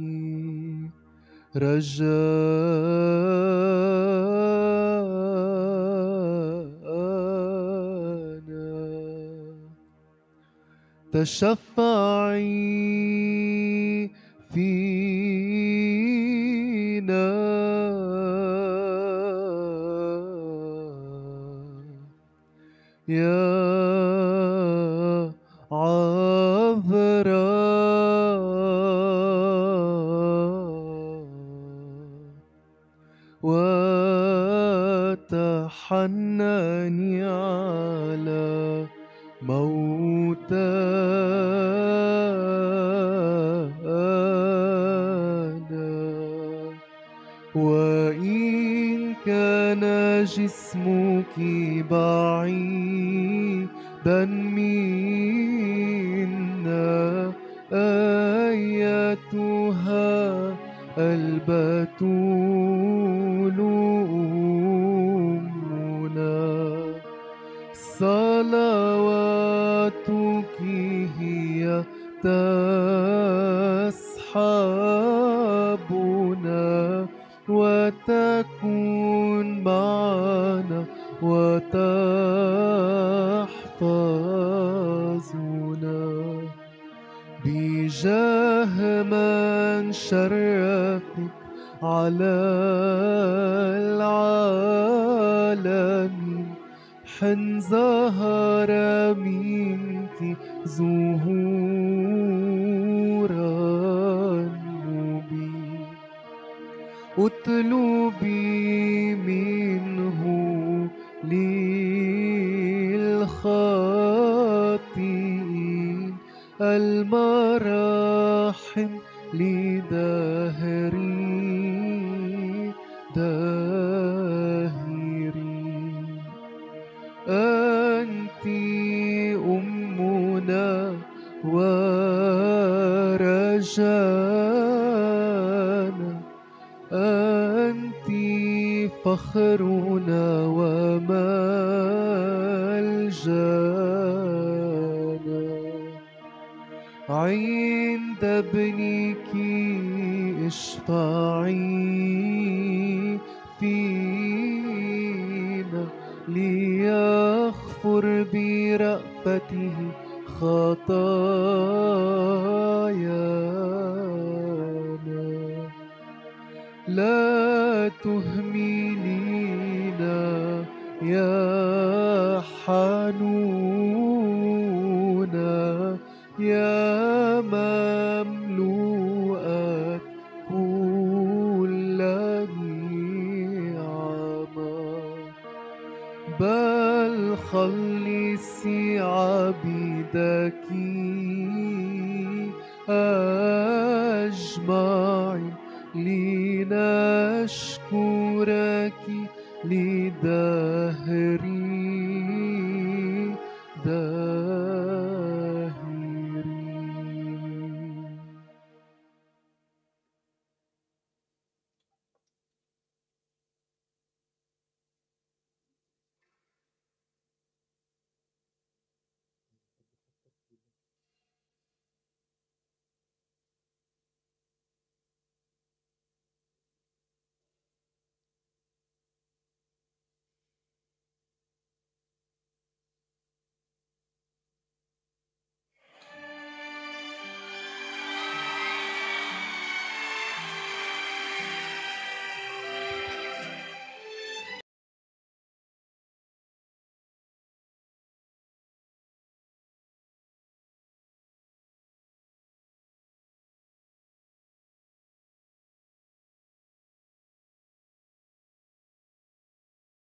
رجانا تشفعي فينا يا عذراء وتحنني على موتانا وإن كان جسمك بعيدا منا أيتها البتول أمنا صلواتك هي تسحبنا وتكون معنا وتحفظنا بجاه من شرفك على العالمين حن ظهر منك ظهورا مبين اطلبي منه للخاطئين المراحم لدهري داهرين أنت أمنا ورجانا أنت فخرنا وملجانا عند ابنك اشفعي فينا ليغفر برأفته خطايانا لا تهملينا يا حنونا يا مملوءة كل نعمة بل خلصي عبيدك أجمعين لنشكرك لدى